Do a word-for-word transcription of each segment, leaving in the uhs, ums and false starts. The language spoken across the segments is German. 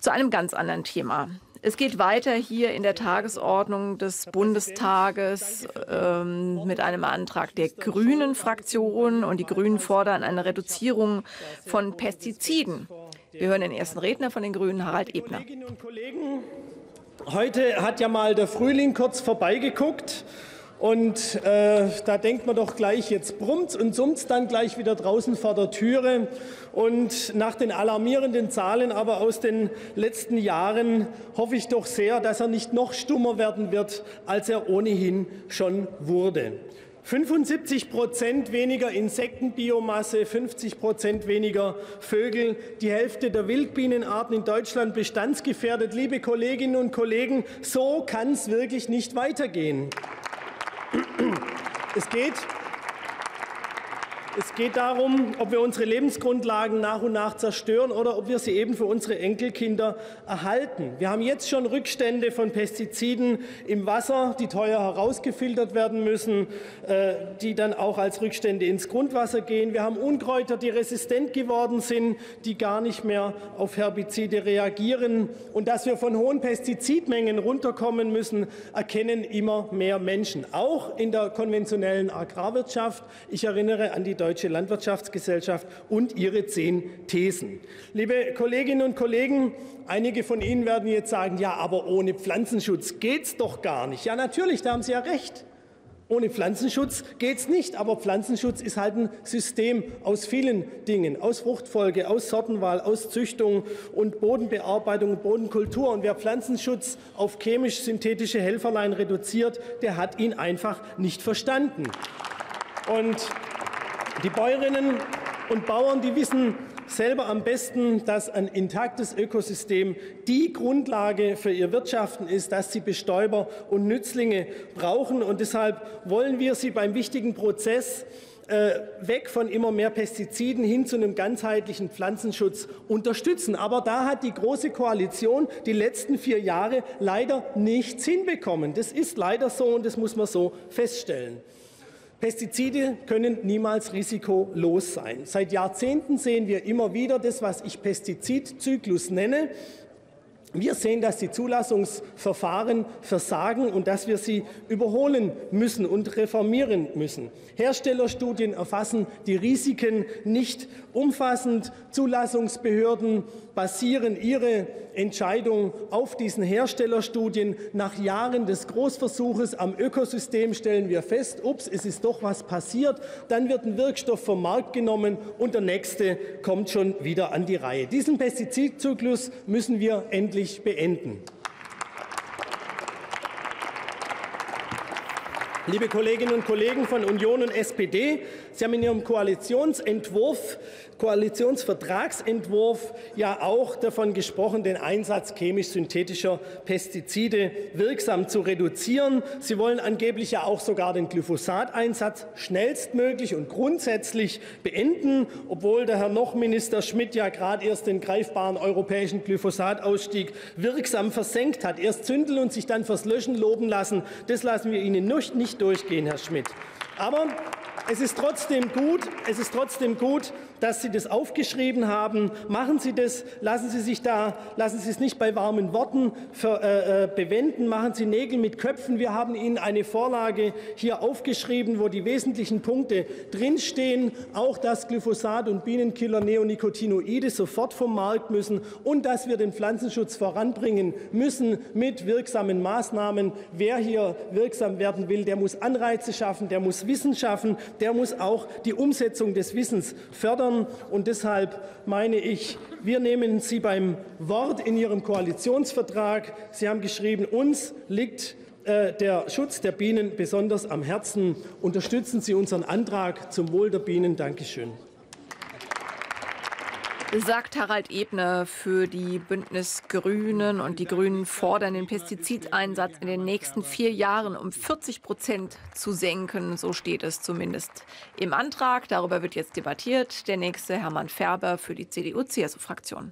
Zu einem ganz anderen Thema. Es geht weiter hier in der Tagesordnung des Bundestages ähm, mit einem Antrag der Grünen-Fraktion. Und die Grünen fordern eine Reduzierung von Pestiziden. Wir hören den ersten Redner von den Grünen, Harald Ebner. Kolleginnen und Kollegen, heute hat ja mal der Frühling kurz vorbeigeguckt. Und äh, da denkt man doch gleich, jetzt brummt's und summt's dann gleich wieder draußen vor der Türe. Und nach den alarmierenden Zahlen aber aus den letzten Jahren hoffe ich doch sehr, dass er nicht noch stummer werden wird, als er ohnehin schon wurde. fünfundsiebzig Prozent weniger Insektenbiomasse, fünfzig Prozent weniger Vögel, die Hälfte der Wildbienenarten in Deutschland bestandsgefährdet. Liebe Kolleginnen und Kollegen, so kann es wirklich nicht weitergehen. Es geht, es geht darum, ob wir unsere Lebensgrundlagen nach und nach zerstören oder ob wir sie eben für unsere Enkelkinder erhalten. Wir haben jetzt schon Rückstände von Pestiziden im Wasser, die teuer herausgefiltert werden müssen, die dann auch als Rückstände ins Grundwasser gehen. Wir haben Unkräuter, die resistent geworden sind, die gar nicht mehr auf Herbizide reagieren. Und dass wir von hohen Pestizidmengen runterkommen müssen, erkennen immer mehr Menschen, auch in der konventionellen Agrarwirtschaft. Ich erinnere an die Deutsche Landwirtschaftsgesellschaft und ihre zehn Thesen. Liebe Kolleginnen und Kollegen, einige von Ihnen werden jetzt sagen, ja, aber ohne Pflanzenschutz geht's doch gar nicht. Ja, natürlich, da haben Sie ja recht. Ohne Pflanzenschutz geht's nicht, aber Pflanzenschutz ist halt ein System aus vielen Dingen, aus Fruchtfolge, aus Sortenwahl, aus Züchtung und Bodenbearbeitung und Bodenkultur. Und wer Pflanzenschutz auf chemisch-synthetische Helferlein reduziert, der hat ihn einfach nicht verstanden. Und die Bäuerinnen und Bauern, die wissen selber am besten, dass ein intaktes Ökosystem die Grundlage für ihr Wirtschaften ist, dass sie Bestäuber und Nützlinge brauchen. Und deshalb wollen wir sie beim wichtigen Prozess äh, weg von immer mehr Pestiziden hin zu einem ganzheitlichen Pflanzenschutz unterstützen. Aber da hat die Große Koalition die letzten vier Jahre leider nichts hinbekommen. Das ist leider so und das muss man so feststellen. Pestizide können niemals risikolos sein. Seit Jahrzehnten sehen wir immer wieder das, was ich Pestizidzyklus nenne. Wir sehen, dass die Zulassungsverfahren versagen und dass wir sie überholen müssen und reformieren müssen. Herstellerstudien erfassen die Risiken nicht umfassend. Zulassungsbehörden basieren ihre Entscheidung auf diesen Herstellerstudien. Nach Jahren des Großversuches am Ökosystem stellen wir fest, ups, es ist doch was passiert. Dann wird ein Wirkstoff vom Markt genommen und der nächste kommt schon wieder an die Reihe. Diesen Pestizidzyklus müssen wir endlich beenden. Liebe Kolleginnen und Kollegen von Union und S P D, Sie haben in Ihrem Koalitionsentwurf, Koalitionsvertragsentwurf ja auch davon gesprochen, den Einsatz chemisch-synthetischer Pestizide wirksam zu reduzieren. Sie wollen angeblich ja auch sogar den Glyphosateinsatz schnellstmöglich und grundsätzlich beenden, obwohl der Herr Noch-Minister Schmidt ja gerade erst den greifbaren europäischen Glyphosatausstieg wirksam versenkt hat. Erst zündeln und sich dann fürs Löschen loben lassen, das lassen wir Ihnen nicht durchgehen, Herr Schmidt. Aber es ist trotzdem gut, es ist trotzdem gut, dass Sie das aufgeschrieben haben. Machen Sie das, lassen Sie sich da, lassen Sie es nicht bei warmen Worten für, äh, bewenden, machen Sie Nägel mit Köpfen. Wir haben Ihnen eine Vorlage hier aufgeschrieben, wo die wesentlichen Punkte drinstehen, auch dass Glyphosat und Bienenkiller Neonicotinoide sofort vom Markt müssen und dass wir den Pflanzenschutz voranbringen müssen mit wirksamen Maßnahmen. Wer hier wirksam werden will, der muss Anreize schaffen, der muss Wissen schaffen, der muss auch die Umsetzung des Wissens fördern. Und deshalb meine ich, wir nehmen Sie beim Wort in Ihrem Koalitionsvertrag. Sie haben geschrieben, uns liegt äh, der Schutz der Bienen besonders am Herzen. Unterstützen Sie unseren Antrag zum Wohl der Bienen. Dankeschön. Sagt Harald Ebner für die Bündnis-Grünen. Und die Grünen fordern den Pestizideinsatz in den nächsten vier Jahren um vierzig Prozent zu senken. So steht es zumindest im Antrag. Darüber wird jetzt debattiert. Der nächste Hermann Ferber für die C D U-C S U-Fraktion.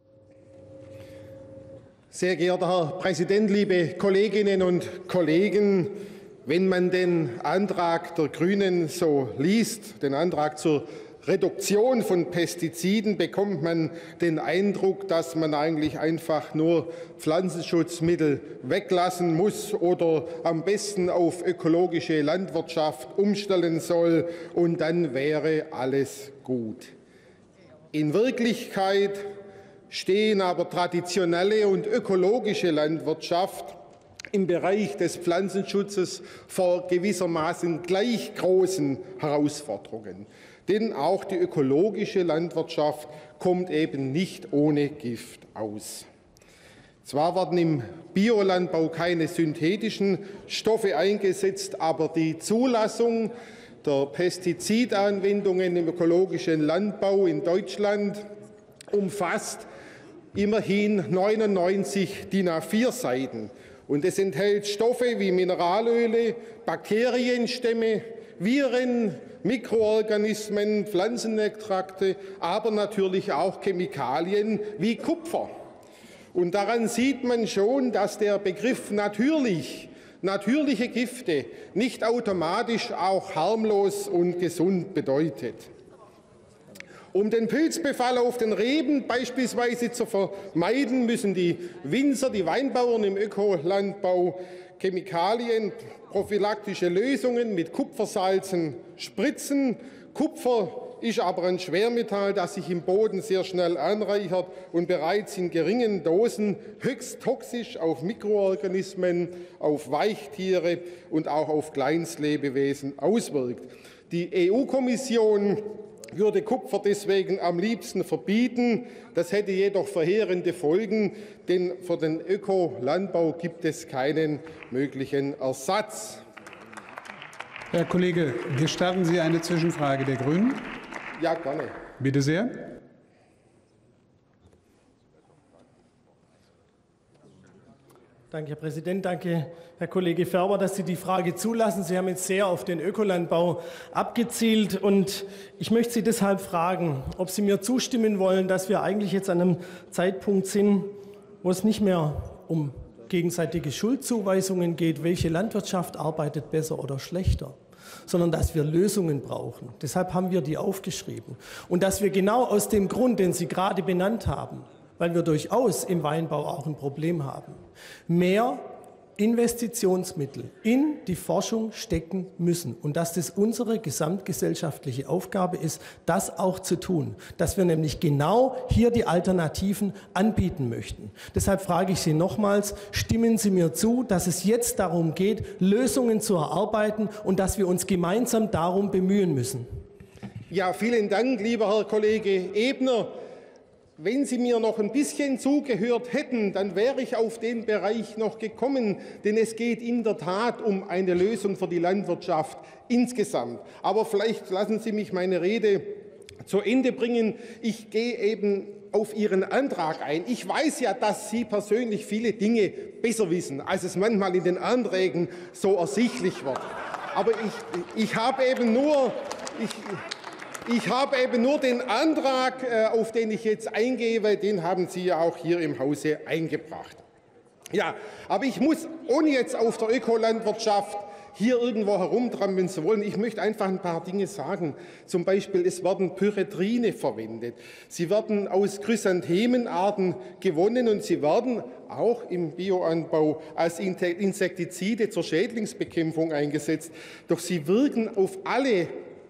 Sehr geehrter Herr Präsident, liebe Kolleginnen und Kollegen! Wenn man den Antrag der Grünen so liest, den Antrag zur Reduktion von Pestiziden bekommt man den Eindruck, dass man eigentlich einfach nur Pflanzenschutzmittel weglassen muss oder am besten auf ökologische Landwirtschaft umstellen soll, und dann wäre alles gut. In Wirklichkeit stehen aber traditionelle und ökologische Landwirtschaft im Bereich des Pflanzenschutzes vor gewissermaßen gleich großen Herausforderungen. Denn auch die ökologische Landwirtschaft kommt eben nicht ohne Gift aus. Zwar werden im Biolandbau keine synthetischen Stoffe eingesetzt, aber die Zulassung der Pestizidanwendungen im ökologischen Landbau in Deutschland umfasst immerhin neunundneunzig D I N A vier Seiten. Und es enthält Stoffe wie Mineralöle, Bakterienstämme, Viren, Mikroorganismen, Pflanzenextrakte, aber natürlich auch Chemikalien wie Kupfer. Und daran sieht man schon, dass der Begriff natürlich, natürliche Gifte nicht automatisch auch harmlos und gesund bedeutet. Um den Pilzbefall auf den Reben beispielsweise zu vermeiden, müssen die Winzer, die Weinbauern im Ökolandbau Chemikalien, prophylaktische Lösungen mit Kupfersalzen spritzen. Kupfer ist aber ein Schwermetall, das sich im Boden sehr schnell anreichert und bereits in geringen Dosen höchst toxisch auf Mikroorganismen, auf Weichtiere und auch auf Kleinstlebewesen auswirkt. Die E U-Kommission würde Kupfer deswegen am liebsten verbieten. Das hätte jedoch verheerende Folgen, denn für den Ökolandbau gibt es keinen möglichen Ersatz. Herr Kollege, gestatten Sie eine Zwischenfrage der Grünen? Ja, gerne. Bitte sehr. Danke, Herr Präsident. Danke, Herr Kollege Färber, dass Sie die Frage zulassen. Sie haben jetzt sehr auf den Ökolandbau abgezielt. Und ich möchte Sie deshalb fragen, ob Sie mir zustimmen wollen, dass wir eigentlich jetzt an einem Zeitpunkt sind, wo es nicht mehr um gegenseitige Schuldzuweisungen geht, welche Landwirtschaft arbeitet besser oder schlechter, sondern dass wir Lösungen brauchen. Deshalb haben wir die aufgeschrieben. Und dass wir genau aus dem Grund, den Sie gerade benannt haben, weil wir durchaus im Weinbau auch ein Problem haben, mehr Investitionsmittel in die Forschung stecken müssen und dass das unsere gesamtgesellschaftliche Aufgabe ist, das auch zu tun, dass wir nämlich genau hier die Alternativen anbieten möchten. Deshalb frage ich Sie nochmals, stimmen Sie mir zu, dass es jetzt darum geht, Lösungen zu erarbeiten und dass wir uns gemeinsam darum bemühen müssen? Ja, vielen Dank, lieber Herr Kollege Ebner. Wenn Sie mir noch ein bisschen zugehört hätten, dann wäre ich auf den Bereich noch gekommen, denn es geht in der Tat um eine Lösung für die Landwirtschaft insgesamt. Aber vielleicht lassen Sie mich meine Rede zu Ende bringen. Ich gehe eben auf Ihren Antrag ein. Ich weiß ja, dass Sie persönlich viele Dinge besser wissen, als es manchmal in den Anträgen so ersichtlich wird. Aber ich, ich habe eben nur... Ich, Ich habe eben nur den Antrag, auf den ich jetzt eingehe, weil den haben Sie ja auch hier im Hause eingebracht. Ja, aber ich muss, ohne jetzt auf der Ökolandwirtschaft hier irgendwo herumtrampeln zu wollen, ich möchte einfach ein paar Dinge sagen. Zum Beispiel, es werden Pyrethrin verwendet. Sie werden aus Chrysanthemenarten gewonnen und sie werden auch im Bioanbau als Insektizide zur Schädlingsbekämpfung eingesetzt. Doch sie wirken auf alle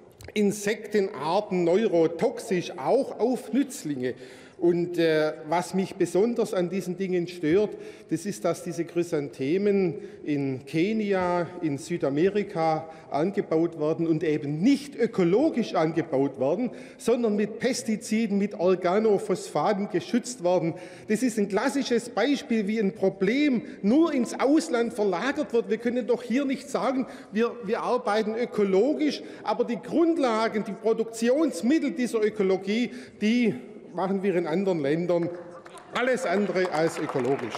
Insektenarten neurotoxisch, auch auf Nützlinge. Und äh, was mich besonders an diesen Dingen stört, das ist, dass diese Chrysanthemen in Kenia, in Südamerika angebaut werden und eben nicht ökologisch angebaut werden, sondern mit Pestiziden, mit Organophosphaten geschützt werden. Das ist ein klassisches Beispiel, wie ein Problem nur ins Ausland verlagert wird. Wir können doch hier nicht sagen, wir, wir arbeiten ökologisch, aber die Grundlagen, die Produktionsmittel dieser Ökologie, die machen wir in anderen Ländern alles andere als ökologisch.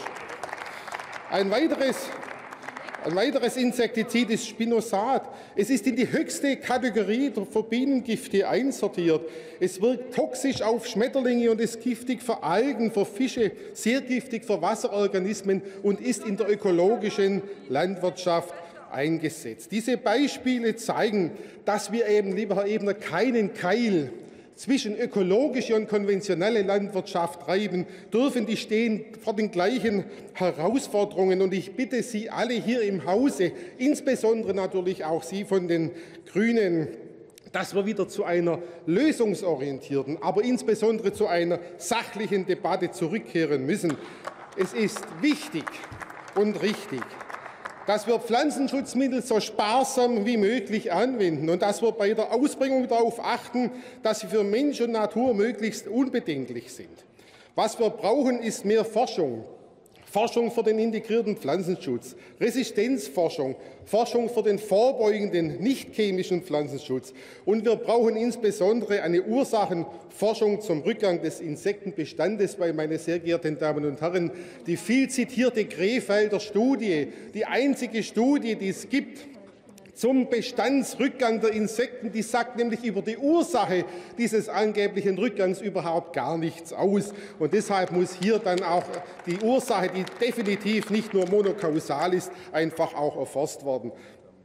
Ein weiteres, ein weiteres Insektizid ist Spinosad. Es ist in die höchste Kategorie der für Bienengifte einsortiert. Es wirkt toxisch auf Schmetterlinge und ist giftig für Algen, für Fische, sehr giftig für Wasserorganismen und ist in der ökologischen Landwirtschaft eingesetzt. Diese Beispiele zeigen, dass wir eben, lieber Herr Ebner, keinen Keil zwischen ökologischer und konventioneller Landwirtschaft treiben, dürfen die stehen vor den gleichen Herausforderungen. Und ich bitte Sie alle hier im Hause, insbesondere natürlich auch Sie von den Grünen, dass wir wieder zu einer lösungsorientierten, aber insbesondere zu einer sachlichen Debatte zurückkehren müssen. Es ist wichtig und richtig, dass wir Pflanzenschutzmittel so sparsam wie möglich anwenden und dass wir bei der Ausbringung darauf achten, dass sie für Mensch und Natur möglichst unbedenklich sind. Was wir brauchen, ist mehr Forschung. Forschung für den integrierten Pflanzenschutz, Resistenzforschung, Forschung für den vorbeugenden, nicht chemischen Pflanzenschutz. Und wir brauchen insbesondere eine Ursachenforschung zum Rückgang des Insektenbestandes, weil, meine sehr geehrten Damen und Herren, die viel zitierte Krefelder Studie, die einzige Studie, die es gibt, zum Bestandsrückgang der Insekten, die sagt nämlich über die Ursache dieses angeblichen Rückgangs überhaupt gar nichts aus. Und deshalb muss hier dann auch die Ursache, die definitiv nicht nur monokausal ist, einfach auch erfasst werden.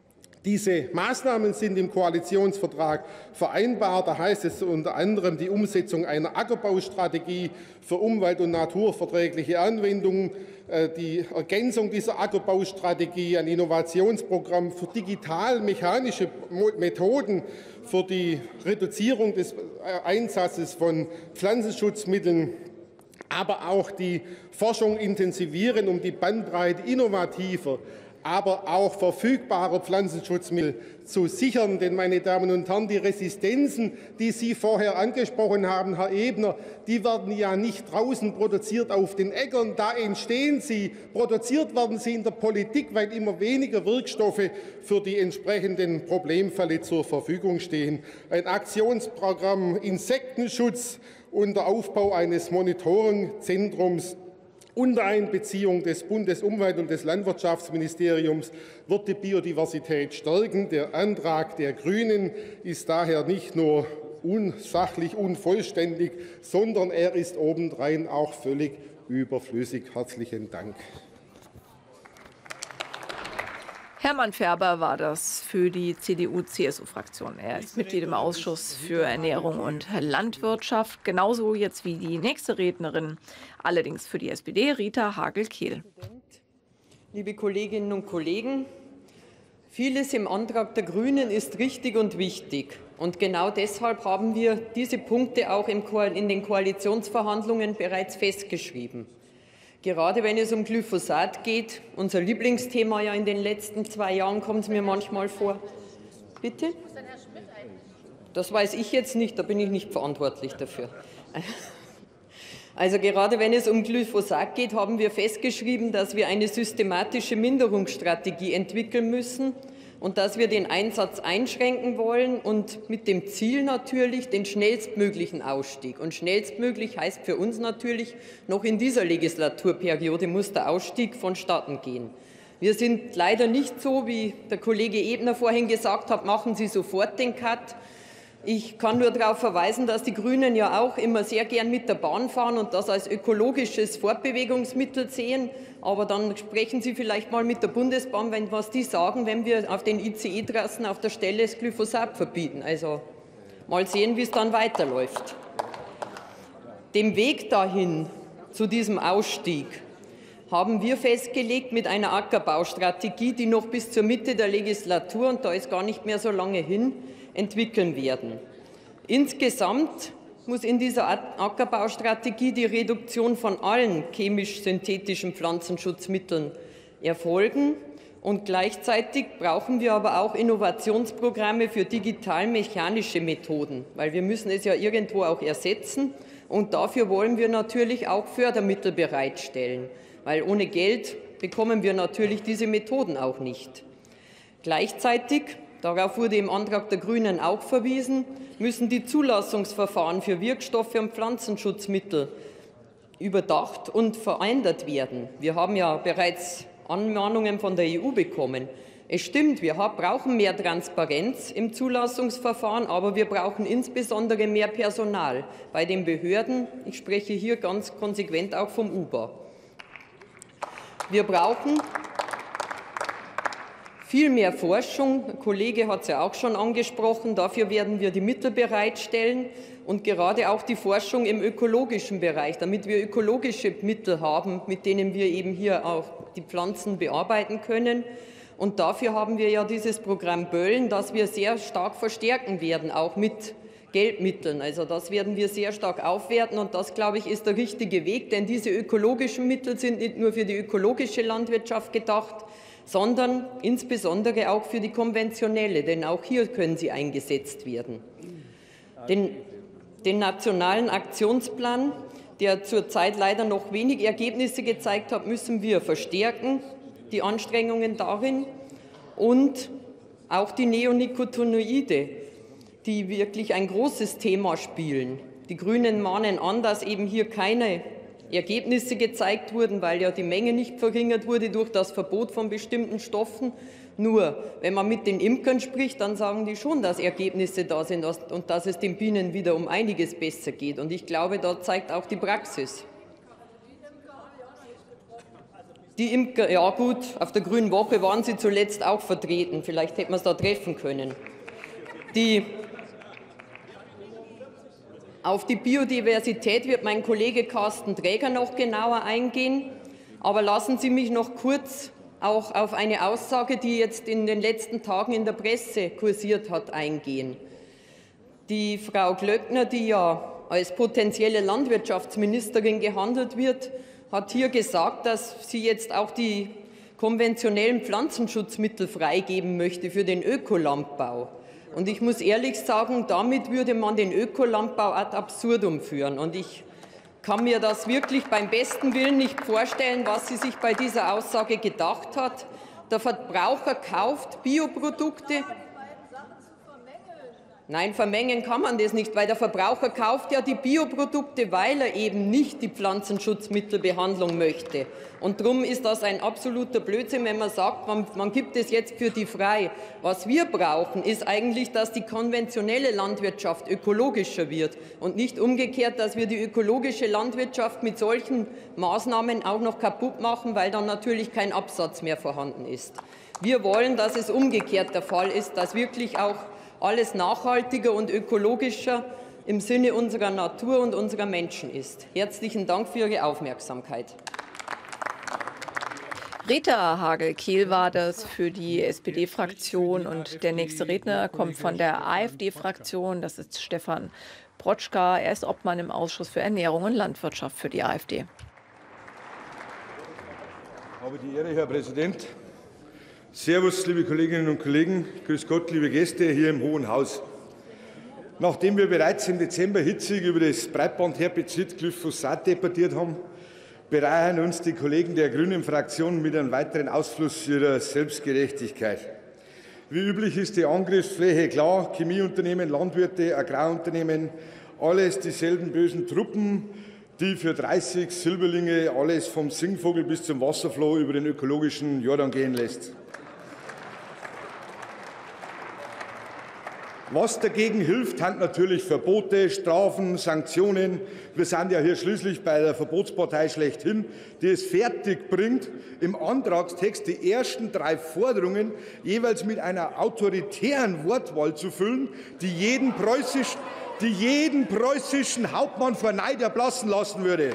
Diese Maßnahmen sind im Koalitionsvertrag vereinbart. Da heißt es unter anderem die Umsetzung einer Ackerbaustrategie für umwelt- und naturverträgliche Anwendungen, die Ergänzung dieser Ackerbaustrategie, ein Innovationsprogramm für digital-mechanische Methoden, für die Reduzierung des Einsatzes von Pflanzenschutzmitteln, aber auch die Forschung intensivieren, um die Bandbreite innovativer, aber auch verfügbarer Pflanzenschutzmittel zu sichern. Denn, meine Damen und Herren, die Resistenzen, die Sie vorher angesprochen haben, Herr Ebner, die werden ja nicht draußen produziert auf den Äckern. Da entstehen sie. Produziert werden sie in der Politik, weil immer weniger Wirkstoffe für die entsprechenden Problemfälle zur Verfügung stehen. Ein Aktionsprogramm Insektenschutz und der Aufbau eines Monitoringzentrums unter Einbeziehung des Bundesumwelt- und des Landwirtschaftsministeriums wird die Biodiversität stärken. Der Antrag der Grünen ist daher nicht nur unsachlich, unvollständig, sondern er ist obendrein auch völlig überflüssig. Herzlichen Dank. Hermann Ferber war das für die C D U C S U-Fraktion. Er ist Mitglied im Ausschuss für Ernährung und Landwirtschaft, genauso jetzt wie die nächste Rednerin, allerdings für die S P D, Rita Hagel-Kehl. Liebe Kolleginnen und Kollegen, vieles im Antrag der Grünen ist richtig und wichtig. Und genau deshalb haben wir diese Punkte auch in den Koalitionsverhandlungen bereits festgeschrieben. Gerade wenn es um Glyphosat geht, unser Lieblingsthema ja in den letzten zwei Jahren, kommt es mir manchmal vor. Bitte? Das weiß ich jetzt nicht, da bin ich nicht verantwortlich dafür. Also gerade wenn es um Glyphosat geht, haben wir festgeschrieben, dass wir eine systematische Minderungsstrategie entwickeln müssen und dass wir den Einsatz einschränken wollen und mit dem Ziel natürlich den schnellstmöglichen Ausstieg. Und schnellstmöglich heißt für uns natürlich, noch in dieser Legislaturperiode muss der Ausstieg vonstatten gehen. Wir sind leider nicht so, wie der Kollege Ebner vorhin gesagt hat, machen Sie sofort den Cut. Ich kann nur darauf verweisen, dass die Grünen ja auch immer sehr gern mit der Bahn fahren und das als ökologisches Fortbewegungsmittel sehen. Aber dann sprechen Sie vielleicht mal mit der Bundesbahn, wenn, was die sagen, wenn wir auf den I C E-Trassen auf der Stelle das Glyphosat verbieten. Also mal sehen, wie es dann weiterläuft. Den Weg dahin, zu diesem Ausstieg, haben wir festgelegt mit einer Ackerbaustrategie, die noch bis zur Mitte der Legislatur, und da ist gar nicht mehr so lange hin, entwickeln werden. Insgesamt muss in dieser Ackerbaustrategie die Reduktion von allen chemisch-synthetischen Pflanzenschutzmitteln erfolgen. Und gleichzeitig brauchen wir aber auch Innovationsprogramme für digital-mechanische Methoden, weil wir müssen es ja irgendwo auch ersetzen. Und dafür wollen wir natürlich auch Fördermittel bereitstellen, weil ohne Geld bekommen wir natürlich diese Methoden auch nicht. Gleichzeitig, darauf wurde im Antrag der Grünen auch verwiesen, müssen die Zulassungsverfahren für Wirkstoffe und Pflanzenschutzmittel überdacht und verändert werden. Wir haben ja bereits Anmahnungen von der E U bekommen. Es stimmt, wir brauchen mehr Transparenz im Zulassungsverfahren, aber wir brauchen insbesondere mehr Personal bei den Behörden. Ich spreche hier ganz konsequent auch vom U B A. Wir brauchen Viel mehr Forschung, ein Kollege hat es ja auch schon angesprochen, dafür werden wir die Mittel bereitstellen und gerade auch die Forschung im ökologischen Bereich, damit wir ökologische Mittel haben, mit denen wir eben hier auch die Pflanzen bearbeiten können. Und dafür haben wir ja dieses Programm Böllen, das wir sehr stark verstärken werden, auch mit Geldmitteln. Also das werden wir sehr stark aufwerten und das, glaube ich, ist der richtige Weg, denn diese ökologischen Mittel sind nicht nur für die ökologische Landwirtschaft gedacht, sondern insbesondere auch für die konventionelle, denn auch hier können sie eingesetzt werden. Den, den nationalen Aktionsplan, der zurzeit leider noch wenig Ergebnisse gezeigt hat, müssen wir verstärken, die Anstrengungen darin, und auch die Neonicotinoide, die wirklich ein großes Thema spielen. Die Grünen mahnen an, dass eben hier keine Ergebnisse gezeigt wurden, weil ja die Menge nicht verringert wurde durch das Verbot von bestimmten Stoffen. Nur, wenn man mit den Imkern spricht, dann sagen die schon, dass Ergebnisse da sind und dass es den Bienen wieder um einiges besser geht. Und ich glaube, da zeigt auch die Praxis. Die Imker, ja gut, auf der Grünen Woche waren sie zuletzt auch vertreten. Vielleicht hätte man es da treffen können. Die Auf die Biodiversität wird mein Kollege Carsten Träger noch genauer eingehen. Aber lassen Sie mich noch kurz auch auf eine Aussage, die jetzt in den letzten Tagen in der Presse kursiert hat, eingehen. Die Frau Glöckner, die ja als potenzielle Landwirtschaftsministerin gehandelt wird, hat hier gesagt, dass sie jetzt auch die konventionellen Pflanzenschutzmittel freigeben möchte für den Ökolandbau. Und ich muss ehrlich sagen, damit würde man den Ökolandbau ad absurdum führen. Und ich kann mir das wirklich beim besten Willen nicht vorstellen, was sie sich bei dieser Aussage gedacht hat. Der Verbraucher kauft Bioprodukte. Nein, vermengen kann man das nicht, weil der Verbraucher kauft ja die Bioprodukte, weil er eben nicht die Pflanzenschutzmittelbehandlung möchte. Und darum ist das ein absoluter Blödsinn, wenn man sagt, man, man gibt es jetzt für die frei. Was wir brauchen, ist eigentlich, dass die konventionelle Landwirtschaft ökologischer wird und nicht umgekehrt, dass wir die ökologische Landwirtschaft mit solchen Maßnahmen auch noch kaputt machen, weil dann natürlich kein Absatz mehr vorhanden ist. Wir wollen, dass es umgekehrt der Fall ist, dass wirklich auch alles nachhaltiger und ökologischer im Sinne unserer Natur und unserer Menschen ist. Herzlichen Dank für Ihre Aufmerksamkeit. Rita Hagel-Kehl war das für die S P D-Fraktion und der nächste Redner kommt von der A f D-Fraktion. Das ist Stefan Protschka. Er ist Obmann im Ausschuss für Ernährung und Landwirtschaft für die A f D. Ich habe die Ehre, Herr Präsident. Servus, liebe Kolleginnen und Kollegen. Grüß Gott, liebe Gäste hier im Hohen Haus. Nachdem wir bereits im Dezember hitzig über das Breitbandherbizid Glyphosat debattiert haben, bereichern uns die Kollegen der Grünen Fraktion mit einem weiteren Ausfluss ihrer Selbstgerechtigkeit. Wie üblich ist die Angriffsfläche klar: Chemieunternehmen, Landwirte, Agrarunternehmen, alles dieselben bösen Truppen, die für dreißig Silberlinge alles vom Singvogel bis zum Wasserfloh über den ökologischen Jordan gehen lässt. Was dagegen hilft, sind natürlich Verbote, Strafen, Sanktionen. Wir sind ja hier schließlich bei der Verbotspartei schlechthin, die es fertig bringt, im Antragstext die ersten drei Forderungen jeweils mit einer autoritären Wortwahl zu füllen, die jeden, preußisch, die jeden preußischen Hauptmann vor Neid erblassen lassen würde.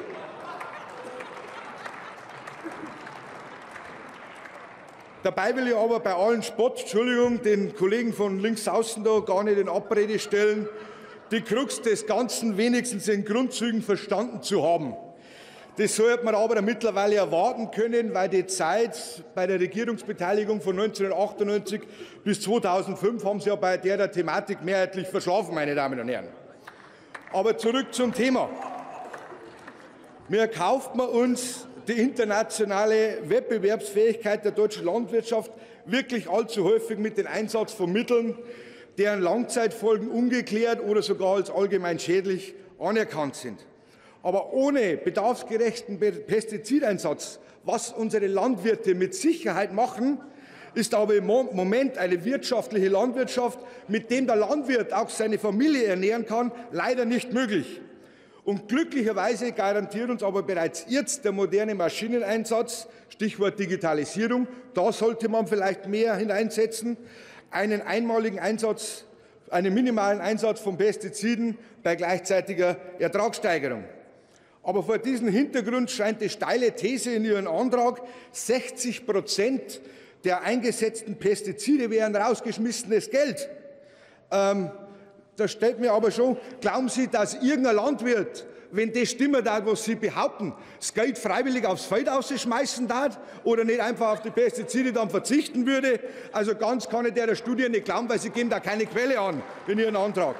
Dabei will ich aber bei allen Spott, Entschuldigung, den Kollegen von links außen da gar nicht in Abrede stellen, die Krux des Ganzen wenigstens in Grundzügen verstanden zu haben. Das sollte man aber mittlerweile erwarten können, weil die Zeit bei der Regierungsbeteiligung von neunzehnhundertachtundneunzig bis zweitausendfünf haben Sie ja bei der, der Thematik mehrheitlich verschlafen, meine Damen und Herren. Aber zurück zum Thema. Mir kauft man uns die internationale Wettbewerbsfähigkeit der deutschen Landwirtschaft wirklich allzu häufig mit dem Einsatz von Mitteln, deren Langzeitfolgen ungeklärt oder sogar als allgemein schädlich anerkannt sind. Aber ohne bedarfsgerechten Pestizideinsatz, was unsere Landwirte mit Sicherheit machen, ist aber im Moment eine wirtschaftliche Landwirtschaft, mit dem der Landwirt auch seine Familie ernähren kann, leider nicht möglich. Und glücklicherweise garantiert uns aber bereits jetzt der moderne Maschineneinsatz, Stichwort Digitalisierung, da sollte man vielleicht mehr hineinsetzen, einen einmaligen Einsatz, einen minimalen Einsatz von Pestiziden bei gleichzeitiger Ertragssteigerung. Aber vor diesem Hintergrund scheint die steile These in Ihrem Antrag, sechzig Prozent der eingesetzten Pestizide wären rausgeschmissenes Geld. Ähm, das stellt mir aber schon, glauben Sie, dass irgendein Landwirt, wenn das stimmt, was Sie behaupten, das Geld freiwillig aufs Feld ausschmeißen darf oder nicht einfach auf die Pestizide dann verzichten würde? Also ganz kann ich der Studie nicht glauben, weil Sie geben da keine Quelle an in Ihren Antrag.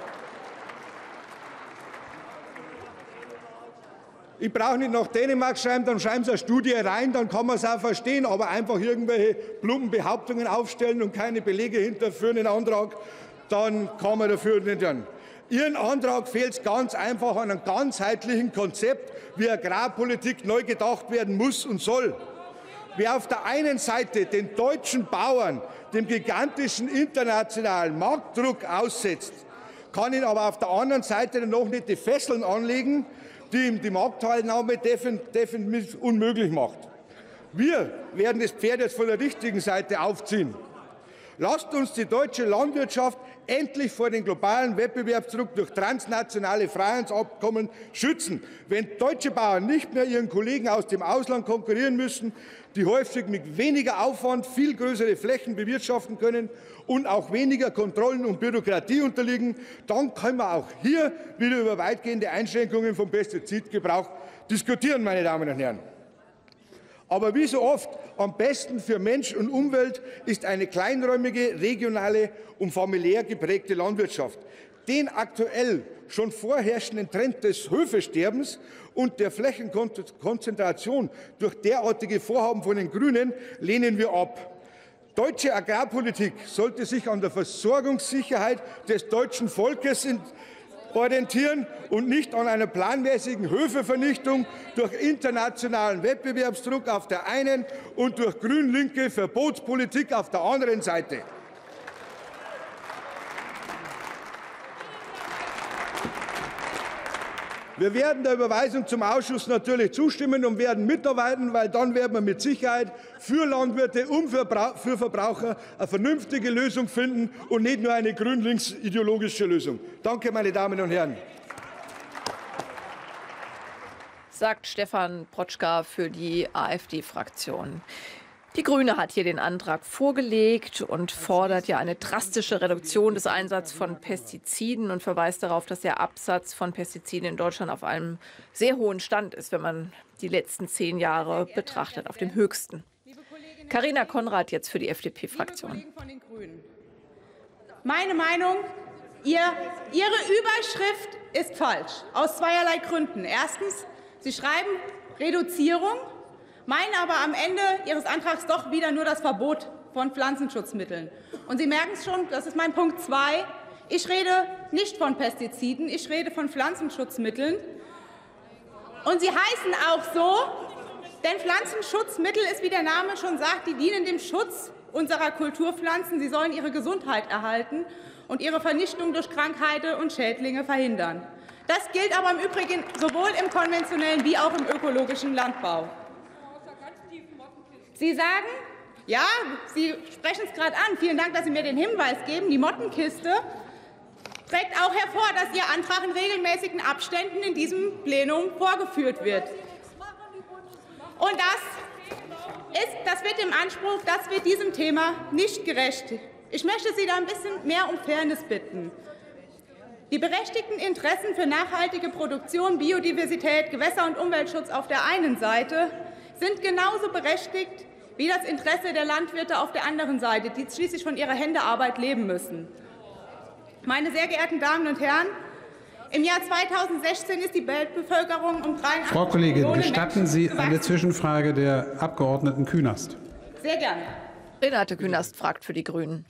Ich brauche nicht nach Dänemark schreiben, dann schreiben Sie eine Studie rein, dann kann man es auch verstehen. Aber einfach irgendwelche plumpen Behauptungen aufstellen und keine Belege hinterführen in den Antrag, dann kann man dafür nicht tun. Ihren Antrag fehlt es ganz einfach an einem ganzheitlichen Konzept, wie Agrarpolitik neu gedacht werden muss und soll. Wer auf der einen Seite den deutschen Bauern dem gigantischen internationalen Marktdruck aussetzt, kann ihn aber auf der anderen Seite noch nicht die Fesseln anlegen, die ihm die Marktteilnahme definitiv unmöglich macht. Wir werden das Pferd jetzt von der richtigen Seite aufziehen. Lasst uns die deutsche Landwirtschaft endlich vor dem globalen Wettbewerbsdruck durch transnationale Freihandelsabkommen schützen. Wenn deutsche Bauern nicht mehr ihren Kollegen aus dem Ausland konkurrieren müssen, die häufig mit weniger Aufwand viel größere Flächen bewirtschaften können und auch weniger Kontrollen und Bürokratie unterliegen, dann können wir auch hier wieder über weitgehende Einschränkungen vom Pestizidgebrauch diskutieren, meine Damen und Herren. Aber wie so oft, am besten für Mensch und Umwelt ist eine kleinräumige, regionale und familiär geprägte Landwirtschaft. Den aktuell schon vorherrschenden Trend des Höfesterbens und der Flächenkonzentration durch derartige Vorhaben von den Grünen lehnen wir ab. Deutsche Agrarpolitik sollte sich an der Versorgungssicherheit des deutschen Volkes orientieren und nicht an einer planmäßigen Höfevernichtung durch internationalen Wettbewerbsdruck auf der einen und durch grün-linke Verbotspolitik auf der anderen Seite. Wir werden der Überweisung zum Ausschuss natürlich zustimmen und werden mitarbeiten, weil dann werden wir mit Sicherheit für Landwirte und für Verbraucher eine vernünftige Lösung finden und nicht nur eine grün-links-ideologische Lösung. Danke, meine Damen und Herren. Sagt Stefan Protschka für die AfD-Fraktion. Die Grüne hat hier den Antrag vorgelegt und fordert ja eine drastische Reduktion des Einsatzes von Pestiziden und verweist darauf, dass der Absatz von Pestiziden in Deutschland auf einem sehr hohen Stand ist, wenn man die letzten zehn Jahre betrachtet, auf dem höchsten. Carina Konrad jetzt für die F D P-Fraktion. Meine Meinung, ihr, Ihre Überschrift ist falsch, aus zweierlei Gründen. Erstens, Sie schreiben Reduzierung, meinen aber am Ende Ihres Antrags doch wieder nur das Verbot von Pflanzenschutzmitteln. Und Sie merken es schon, das ist mein Punkt zwei. Ich rede nicht von Pestiziden, ich rede von Pflanzenschutzmitteln. Und sie heißen auch so, denn Pflanzenschutzmittel ist, wie der Name schon sagt, die dienen dem Schutz unserer Kulturpflanzen. Sie sollen ihre Gesundheit erhalten und ihre Vernichtung durch Krankheiten und Schädlinge verhindern. Das gilt aber im Übrigen sowohl im konventionellen wie auch im ökologischen Landbau. Sie sagen, ja, Sie sprechen es gerade an, vielen Dank, dass Sie mir den Hinweis geben, die Mottenkiste trägt auch hervor, dass Ihr Antrag in regelmäßigen Abständen in diesem Plenum vorgeführt wird. Und das, ist, das wird im Anspruch, das wird diesem Thema nicht gerecht. Ich möchte Sie da ein bisschen mehr um Fairness bitten. Die berechtigten Interessen für nachhaltige Produktion, Biodiversität, Gewässer- und Umweltschutz auf der einen Seite sind genauso berechtigt wie das Interesse der Landwirte auf der anderen Seite, die schließlich von ihrer Händearbeit leben müssen. Meine sehr geehrten Damen und Herren, im Jahr zweitausendsechzehn ist die Weltbevölkerung um dreiundachtzig Frau Kollegin, Millionen gestatten Sie Menschen eine gewachsen. Zwischenfrage der Abgeordneten Künast? Sehr gerne. Renate Künast fragt für die Grünen.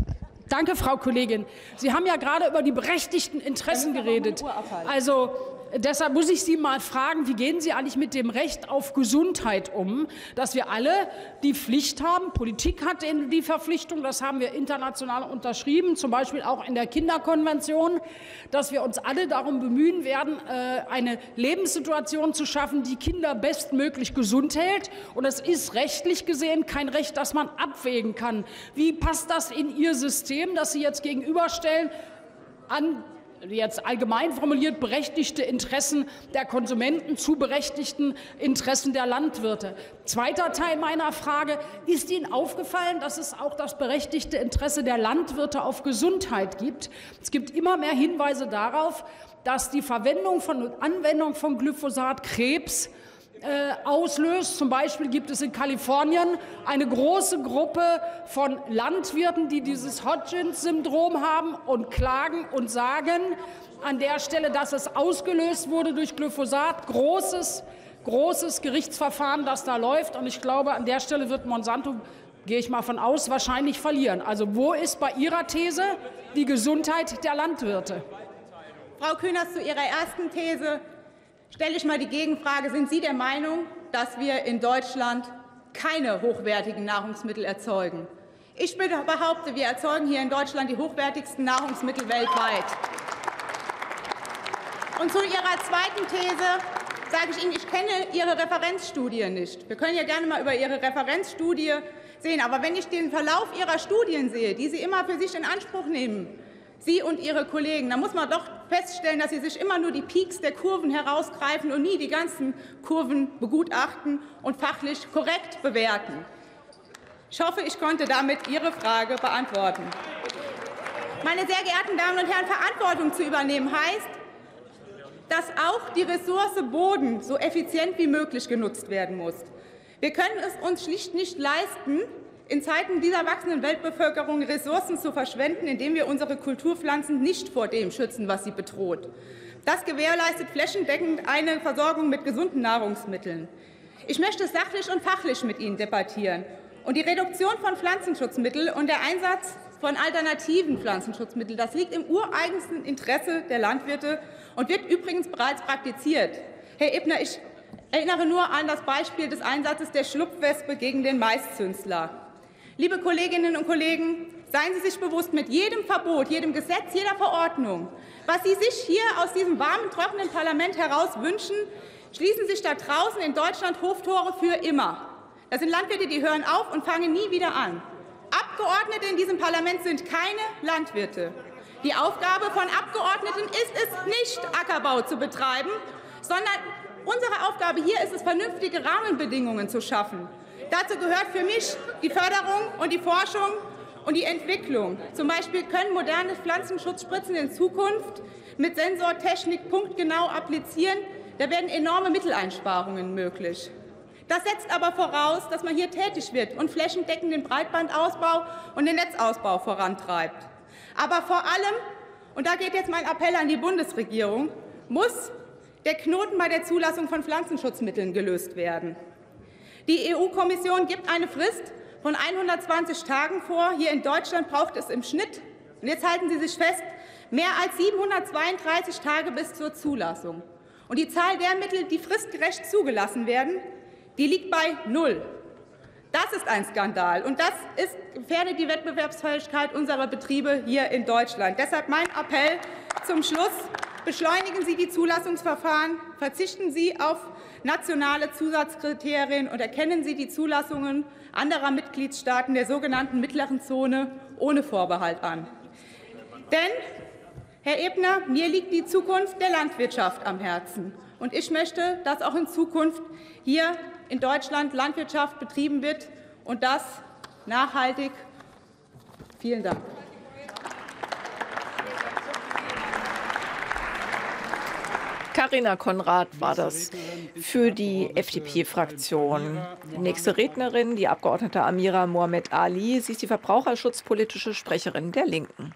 Danke, Frau Kollegin. Sie haben ja gerade über die berechtigten Interessen geredet. Also deshalb muss ich Sie mal fragen, wie gehen Sie eigentlich mit dem Recht auf Gesundheit um, dass wir alle die Pflicht haben, Politik hat die Verpflichtung, das haben wir international unterschrieben, zum Beispiel auch in der Kinderkonvention, dass wir uns alle darum bemühen werden, eine Lebenssituation zu schaffen, die Kinder bestmöglich gesund hält. Und es ist rechtlich gesehen kein Recht, das man abwägen kann. Wie passt das in Ihr System, das Sie jetzt gegenüberstellen an jetzt allgemein formuliert berechtigte Interessen der Konsumenten zu berechtigten Interessen der Landwirte? Zweiter Teil meiner Frage: Ist Ihnen aufgefallen, dass es auch das berechtigte Interesse der Landwirte auf Gesundheit gibt? Es gibt immer mehr Hinweise darauf, dass die Verwendung von Anwendung von Glyphosat Krebs Äh, auslöst. Zum Beispiel gibt es in Kalifornien eine große Gruppe von Landwirten, die dieses Hodgins-Syndrom haben und klagen und sagen an der Stelle, dass es ausgelöst wurde durch Glyphosat. Großes, großes Gerichtsverfahren, das da läuft. Und ich glaube, an der Stelle wird Monsanto, gehe ich mal von aus, wahrscheinlich verlieren. Also wo ist bei Ihrer These die Gesundheit der Landwirte? Frau Künast, zu Ihrer ersten These stelle ich mal die Gegenfrage. Sind Sie der Meinung, dass wir in Deutschland keine hochwertigen Nahrungsmittel erzeugen? Ich behaupte, wir erzeugen hier in Deutschland die hochwertigsten Nahrungsmittel weltweit. Und zu Ihrer zweiten These sage ich Ihnen, ich kenne Ihre Referenzstudie nicht. Wir können ja gerne mal über Ihre Referenzstudie sehen. Aber wenn ich den Verlauf Ihrer Studien sehe, die Sie immer für sich in Anspruch nehmen, Sie und Ihre Kollegen, da muss man doch feststellen, dass Sie sich immer nur die Peaks der Kurven herausgreifen und nie die ganzen Kurven begutachten und fachlich korrekt bewerten. Ich hoffe, ich konnte damit Ihre Frage beantworten. Meine sehr geehrten Damen und Herren, Verantwortung zu übernehmen heißt, dass auch die Ressource Boden so effizient wie möglich genutzt werden muss. Wir können es uns schlicht nicht leisten, in Zeiten dieser wachsenden Weltbevölkerung Ressourcen zu verschwenden, indem wir unsere Kulturpflanzen nicht vor dem schützen, was sie bedroht. Das gewährleistet flächendeckend eine Versorgung mit gesunden Nahrungsmitteln. Ich möchte sachlich und fachlich mit Ihnen debattieren. Und die Reduktion von Pflanzenschutzmitteln und der Einsatz von alternativen Pflanzenschutzmitteln, das liegt im ureigensten Interesse der Landwirte und wird übrigens bereits praktiziert. Herr Ebner, ich erinnere nur an das Beispiel des Einsatzes der Schlupfwespe gegen den Maiszünsler. Liebe Kolleginnen und Kollegen, seien Sie sich bewusst, mit jedem Verbot, jedem Gesetz, jeder Verordnung, was Sie sich hier aus diesem warmen, trockenen Parlament heraus wünschen, schließen sich da draußen in Deutschland Hoftore für immer. Das sind Landwirte, die hören auf und fangen nie wieder an. Abgeordnete in diesem Parlament sind keine Landwirte. Die Aufgabe von Abgeordneten ist es nicht, Ackerbau zu betreiben, sondern unsere Aufgabe hier ist es, vernünftige Rahmenbedingungen zu schaffen. Dazu gehört für mich die Förderung und die Forschung und die Entwicklung. Zum Beispiel können moderne Pflanzenschutzspritzen in Zukunft mit Sensortechnik punktgenau applizieren. Da werden enorme Mitteleinsparungen möglich. Das setzt aber voraus, dass man hier tätig wird und flächendeckend den Breitbandausbau und den Netzausbau vorantreibt. Aber vor allem, und da geht jetzt mein Appell an die Bundesregierung, muss der Knoten bei der Zulassung von Pflanzenschutzmitteln gelöst werden. Die E U-Kommission gibt eine Frist von hundertzwanzig Tagen vor. Hier in Deutschland braucht es im Schnitt, und jetzt halten Sie sich fest, mehr als siebenhundertzweiunddreißig Tage bis zur Zulassung. Und die Zahl der Mittel, die fristgerecht zugelassen werden, die liegt bei null. Das ist ein Skandal, und das ist, gefährdet die Wettbewerbsfähigkeit unserer Betriebe hier in Deutschland. Deshalb mein Appell zum Schluss: Beschleunigen Sie die Zulassungsverfahren, verzichten Sie auf nationale Zusatzkriterien und erkennen Sie die Zulassungen anderer Mitgliedstaaten der sogenannten mittleren Zone ohne Vorbehalt an. Denn, Herr Ebner, mir liegt die Zukunft der Landwirtschaft am Herzen. Und ich möchte, dass auch in Zukunft hier in Deutschland Landwirtschaft betrieben wird, und das nachhaltig. Vielen Dank. Carina Konrad war das für die F D P-Fraktion. Die nächste Rednerin, die Abgeordnete Amira Mohamed Ali. Sie ist die verbraucherschutzpolitische Sprecherin der Linken.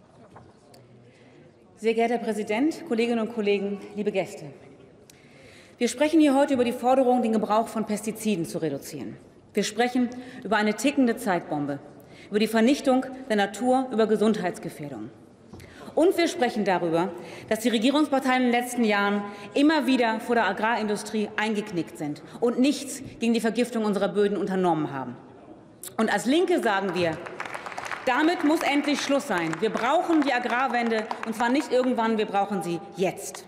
Sehr geehrter Herr Präsident, Kolleginnen und Kollegen, liebe Gäste! Wir sprechen hier heute über die Forderung, den Gebrauch von Pestiziden zu reduzieren. Wir sprechen über eine tickende Zeitbombe, über die Vernichtung der Natur, über Gesundheitsgefährdung. Und wir sprechen darüber, dass die Regierungsparteien in den letzten Jahren immer wieder vor der Agrarindustrie eingeknickt sind und nichts gegen die Vergiftung unserer Böden unternommen haben. Und als Linke sagen wir, damit muss endlich Schluss sein. Wir brauchen die Agrarwende, und zwar nicht irgendwann, wir brauchen sie jetzt.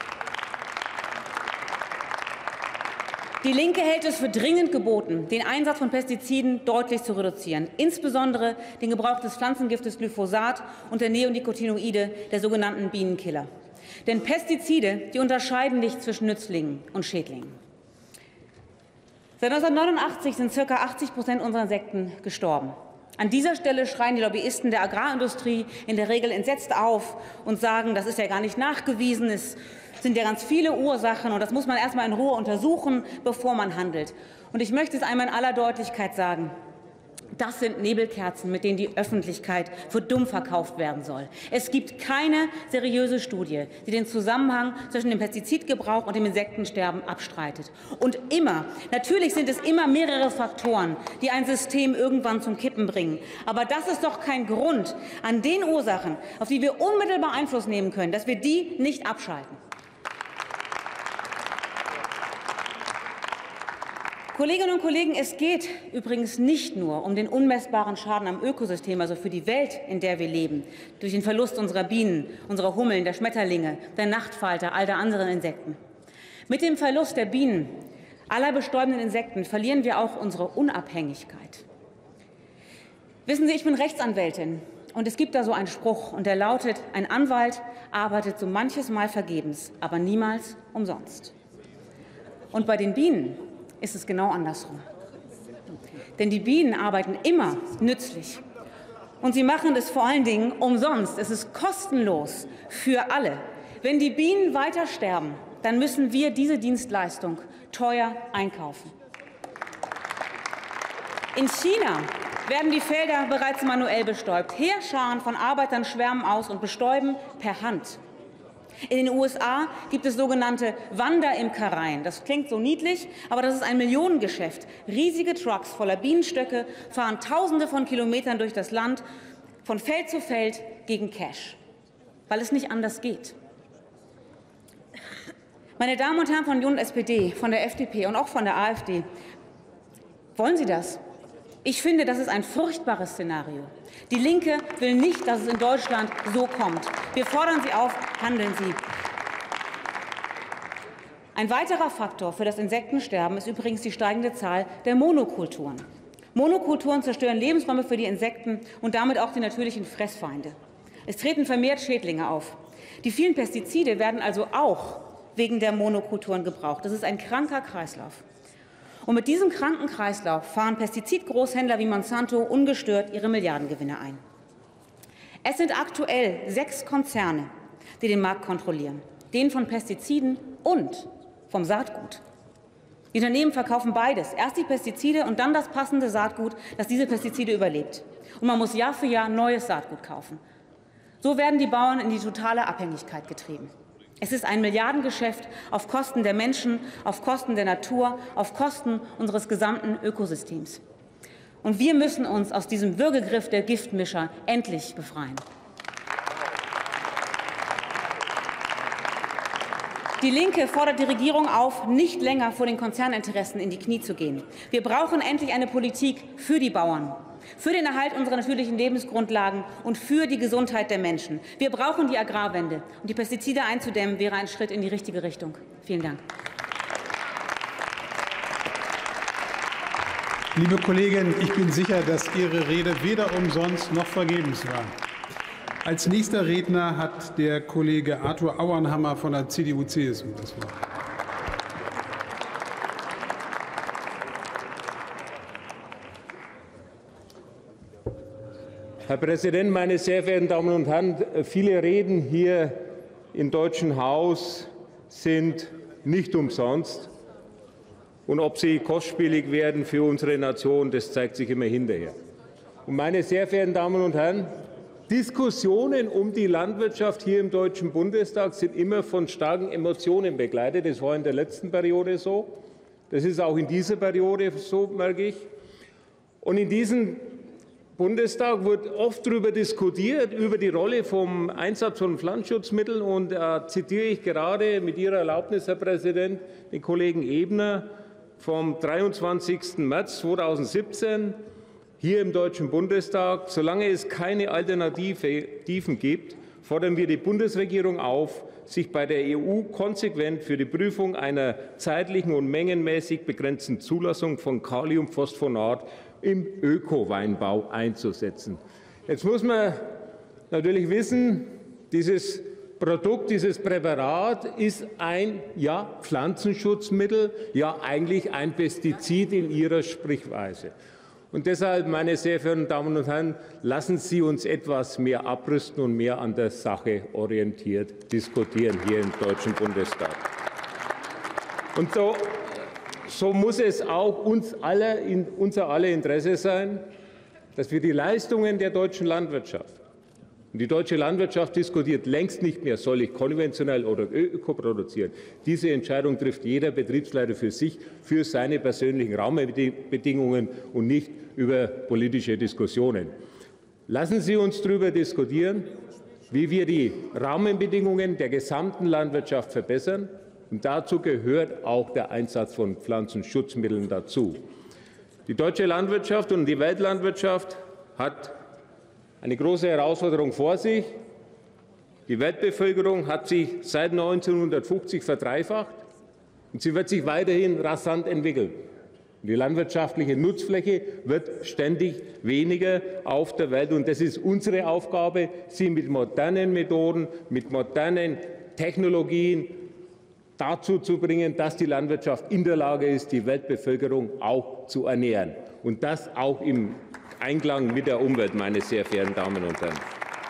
Die Linke hält es für dringend geboten, den Einsatz von Pestiziden deutlich zu reduzieren, insbesondere den Gebrauch des Pflanzengiftes Glyphosat und der Neonicotinoide, der sogenannten Bienenkiller. Denn Pestizide, die unterscheiden nicht zwischen Nützlingen und Schädlingen. Seit neunzehnhundertneunundachtzig sind ca. achtzig Prozent unserer Insekten gestorben. An dieser Stelle schreien die Lobbyisten der Agrarindustrie in der Regel entsetzt auf und sagen, das ist ja gar nicht nachgewiesen, es sind ja ganz viele Ursachen, und das muss man erst mal in Ruhe untersuchen, bevor man handelt. Und ich möchte es einmal in aller Deutlichkeit sagen. Das sind Nebelkerzen, mit denen die Öffentlichkeit für dumm verkauft werden soll. Es gibt keine seriöse Studie, die den Zusammenhang zwischen dem Pestizidgebrauch und dem Insektensterben abstreitet. Und immer, natürlich sind es immer mehrere Faktoren, die ein System irgendwann zum Kippen bringen. Aber das ist doch kein Grund, an den Ursachen, auf die wir unmittelbar Einfluss nehmen können, dass wir die nicht abschalten. Kolleginnen und Kollegen, es geht übrigens nicht nur um den unmessbaren Schaden am Ökosystem, also für die Welt, in der wir leben, durch den Verlust unserer Bienen, unserer Hummeln, der Schmetterlinge, der Nachtfalter, all der anderen Insekten. Mit dem Verlust der Bienen, aller bestäubenden Insekten, verlieren wir auch unsere Unabhängigkeit. Wissen Sie, ich bin Rechtsanwältin, und es gibt da so einen Spruch, und der lautet: Ein Anwalt arbeitet so manches Mal vergebens, aber niemals umsonst. Und bei den Bienen ist es genau andersrum. Denn die Bienen arbeiten immer nützlich. Und sie machen es vor allen Dingen umsonst. Es ist kostenlos für alle. Wenn die Bienen weiter sterben, dann müssen wir diese Dienstleistung teuer einkaufen. In China werden die Felder bereits manuell bestäubt. Heerscharen von Arbeitern schwärmen aus und bestäuben per Hand. In den U S A gibt es sogenannte Wanderimkereien. Das klingt so niedlich, aber das ist ein Millionengeschäft. Riesige Trucks voller Bienenstöcke fahren Tausende von Kilometern durch das Land, von Feld zu Feld gegen Cash, weil es nicht anders geht. Meine Damen und Herren von Union und S P D, von der F D P und auch von der AfD, wollen Sie das? Ich finde, das ist ein furchtbares Szenario. Die Linke will nicht, dass es in Deutschland so kommt. Wir fordern Sie auf, handeln Sie. Ein weiterer Faktor für das Insektensterben ist übrigens die steigende Zahl der Monokulturen. Monokulturen zerstören Lebensräume für die Insekten und damit auch die natürlichen Fressfeinde. Es treten vermehrt Schädlinge auf. Die vielen Pestizide werden also auch wegen der Monokulturen gebraucht. Das ist ein kranker Kreislauf. Und mit diesem kranken Kreislauf fahren Pestizidgroßhändler wie Monsanto ungestört ihre Milliardengewinne ein. Es sind aktuell sechs Konzerne, die den Markt kontrollieren, den von Pestiziden und vom Saatgut. Die Unternehmen verkaufen beides, erst die Pestizide und dann das passende Saatgut, das diese Pestizide überlebt. Und man muss Jahr für Jahr neues Saatgut kaufen. So werden die Bauern in die totale Abhängigkeit getrieben. Es ist ein Milliardengeschäft auf Kosten der Menschen, auf Kosten der Natur, auf Kosten unseres gesamten Ökosystems. Und wir müssen uns aus diesem Würgegriff der Giftmischer endlich befreien. Die Linke fordert die Regierung auf, nicht länger vor den Konzerninteressen in die Knie zu gehen. Wir brauchen endlich eine Politik für die Bauern, für den Erhalt unserer natürlichen Lebensgrundlagen und für die Gesundheit der Menschen. Wir brauchen die Agrarwende. Und die Pestizide einzudämmen, wäre ein Schritt in die richtige Richtung. Vielen Dank. Liebe Kollegin, ich bin sicher, dass Ihre Rede weder umsonst noch vergebens war. Als nächster Redner hat der Kollege Arthur Auernhammer von der C D U C S U das Wort. Herr Präsident, meine sehr verehrten Damen und Herren! Viele Reden hier im Deutschen Haus sind nicht umsonst. Und ob sie kostspielig werden für unsere Nation, das zeigt sich immer hinterher. Und meine sehr verehrten Damen und Herren, Diskussionen um die Landwirtschaft hier im Deutschen Bundestag sind immer von starken Emotionen begleitet. Das war in der letzten Periode so. Das ist auch in dieser Periode so, merke ich. Und in diesem Bundestag wird oft darüber diskutiert, über die Rolle vom Einsatz von Pflanzenschutzmitteln. Und da zitiere ich gerade mit Ihrer Erlaubnis, Herr Präsident, den Kollegen Ebner vom dreiundzwanzigsten März zweitausendsiebzehn hier im Deutschen Bundestag. Solange es keine Alternativen gibt, fordern wir die Bundesregierung auf, sich bei der E U konsequent für die Prüfung einer zeitlichen und mengenmäßig begrenzten Zulassung von Kaliumphosphonat im Öko-Weinbau einzusetzen. Jetzt muss man natürlich wissen, dieses Produkt, dieses Präparat ist ein ja, Pflanzenschutzmittel, ja eigentlich ein Pestizid in ihrer Sprechweise. Und deshalb, meine sehr verehrten Damen und Herren, lassen Sie uns etwas mehr abrüsten und mehr an der Sache orientiert diskutieren hier im Deutschen Bundestag. Und so So muss es auch uns alle, in unser aller Interesse sein, dass wir die Leistungen der deutschen Landwirtschaft, und die deutsche Landwirtschaft diskutiert längst nicht mehr, soll ich konventionell oder öko produzieren. Diese Entscheidung trifft jeder Betriebsleiter für sich, für seine persönlichen Rahmenbedingungen und nicht über politische Diskussionen. Lassen Sie uns darüber diskutieren, wie wir die Rahmenbedingungen der gesamten Landwirtschaft verbessern. Und dazu gehört auch der Einsatz von Pflanzenschutzmitteln dazu. Die deutsche Landwirtschaft und die Weltlandwirtschaft hat eine große Herausforderung vor sich. Die Weltbevölkerung hat sich seit neunzehnhundertfünfzig verdreifacht und sie wird sich weiterhin rasant entwickeln. Die landwirtschaftliche Nutzfläche wird ständig weniger auf der Welt. Und das ist unsere Aufgabe, sie mit modernen Methoden, mit modernen Technologien dazu zu bringen, dass die Landwirtschaft in der Lage ist, die Weltbevölkerung auch zu ernähren. Und das auch im Einklang mit der Umwelt, meine sehr verehrten Damen und Herren.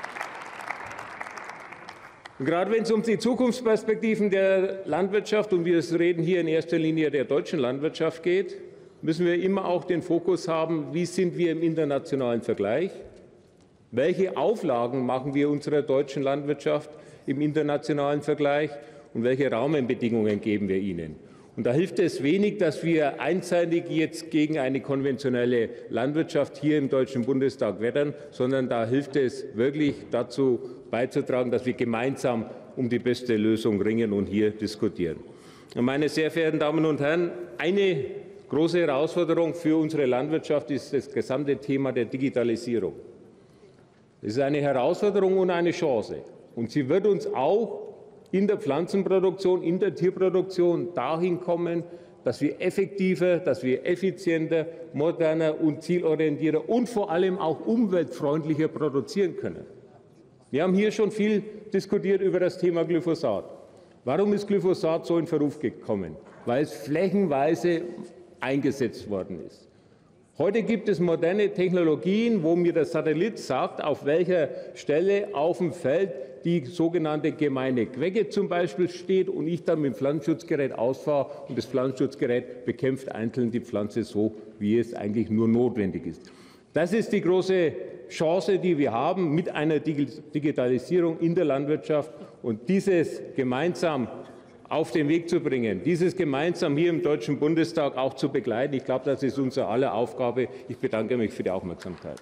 Und gerade wenn es um die Zukunftsperspektiven der Landwirtschaft, und wir reden hier in erster Linie der deutschen Landwirtschaft geht, müssen wir immer auch den Fokus haben, wie sind wir im internationalen Vergleich? Welche Auflagen machen wir unserer deutschen Landwirtschaft im internationalen Vergleich? Und welche Rahmenbedingungen geben wir ihnen? Und da hilft es wenig, dass wir einseitig jetzt gegen eine konventionelle Landwirtschaft hier im Deutschen Bundestag wettern, sondern da hilft es wirklich dazu beizutragen, dass wir gemeinsam um die beste Lösung ringen und hier diskutieren. Und meine sehr verehrten Damen und Herren, eine große Herausforderung für unsere Landwirtschaft ist das gesamte Thema der Digitalisierung. Es ist eine Herausforderung und eine Chance. Und sie wird uns auch in der Pflanzenproduktion, in der Tierproduktion dahin kommen, dass wir effektiver, dass wir effizienter, moderner und zielorientierter und vor allem auch umweltfreundlicher produzieren können. Wir haben hier schon viel diskutiert über das Thema Glyphosat. Warum ist Glyphosat so in Verruf gekommen? Weil es flächenweise eingesetzt worden ist. Heute gibt es moderne Technologien, wo mir der Satellit sagt, auf welcher Stelle auf dem Feld die sogenannte gemeine Quecke zum Beispiel steht und ich dann mit dem Pflanzenschutzgerät ausfahre und das Pflanzenschutzgerät bekämpft einzeln die Pflanze so, wie es eigentlich nur notwendig ist. Das ist die große Chance, die wir haben mit einer Digitalisierung in der Landwirtschaft und dieses gemeinsam auf den Weg zu bringen, dieses gemeinsam hier im Deutschen Bundestag auch zu begleiten. Ich glaube, das ist unsere aller Aufgabe. Ich bedanke mich für die Aufmerksamkeit.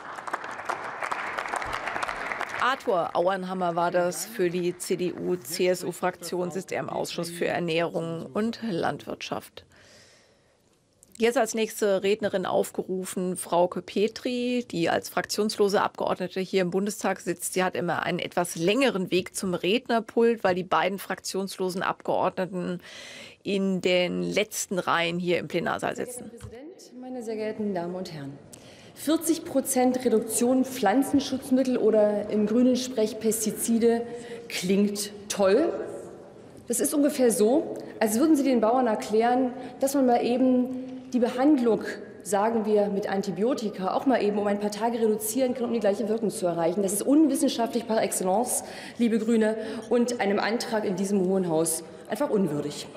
Arthur Auernhammer war das für die C D U-C S U-Fraktion, sitzt er im Ausschuss für Ernährung und Landwirtschaft. Jetzt als nächste Rednerin aufgerufen Frauke Petri, die als fraktionslose Abgeordnete hier im Bundestag sitzt. Sie hat immer einen etwas längeren Weg zum Rednerpult, weil die beiden fraktionslosen Abgeordneten in den letzten Reihen hier im Plenarsaal sitzen. Herr Präsident, meine sehr geehrten Damen und Herren! vierzig Prozent Reduktion Pflanzenschutzmittel oder im grünen Sprech Pestizide klingt toll. Das ist ungefähr so, als würden Sie den Bauern erklären, dass man mal eben die Behandlung, sagen wir, mit Antibiotika auch mal eben um ein paar Tage reduzieren kann, um die gleiche Wirkung zu erreichen. Das ist unwissenschaftlich par excellence, liebe Grüne, und einem Antrag in diesem Hohen Haus einfach unwürdig.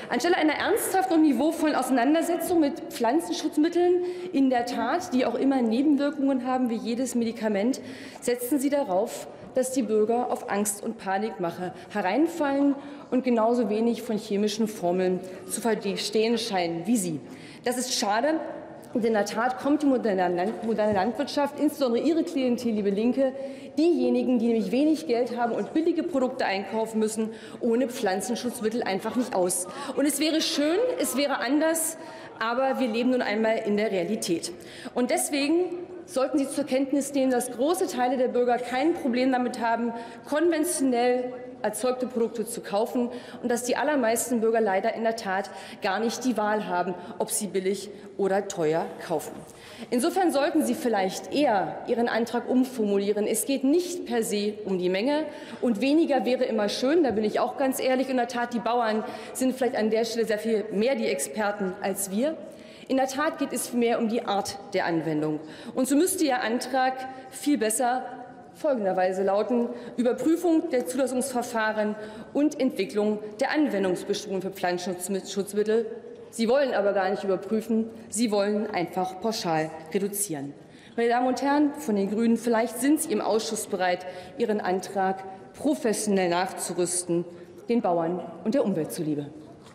Anstelle einer ernsthaften und niveauvollen Auseinandersetzung mit Pflanzenschutzmitteln, in der Tat, die auch immer Nebenwirkungen haben wie jedes Medikament, setzen Sie darauf, dass die Bürger auf Angst- und Panikmache hereinfallen und genauso wenig von chemischen Formeln zu verstehen scheinen wie Sie. Das ist schade. Und in der Tat kommt die moderne Landwirtschaft, insbesondere Ihre Klientel, liebe Linke, diejenigen, die nämlich wenig Geld haben und billige Produkte einkaufen müssen, ohne Pflanzenschutzmittel einfach nicht aus. Und es wäre schön, es wäre anders, aber wir leben nun einmal in der Realität. Und deswegen sollten Sie zur Kenntnis nehmen, dass große Teile der Bürger kein Problem damit haben, konventionell erzeugte Produkte zu kaufen und dass die allermeisten Bürger leider in der Tat gar nicht die Wahl haben, ob sie billig oder teuer kaufen. Insofern sollten Sie vielleicht eher Ihren Antrag umformulieren. Es geht nicht per se um die Menge und weniger wäre immer schön, da bin ich auch ganz ehrlich. In der Tat, die Bauern sind vielleicht an der Stelle sehr viel mehr die Experten als wir. In der Tat geht es mehr um die Art der Anwendung. Und so müsste Ihr Antrag viel besser folgenderweise lauten: Überprüfung der Zulassungsverfahren und Entwicklung der Anwendungsbestimmungen für Pflanzenschutzmittel. Sie wollen aber gar nicht überprüfen, Sie wollen einfach pauschal reduzieren. Meine Damen und Herren von den Grünen, vielleicht sind Sie im Ausschuss bereit, Ihren Antrag professionell nachzurüsten, den Bauern und der Umwelt zuliebe.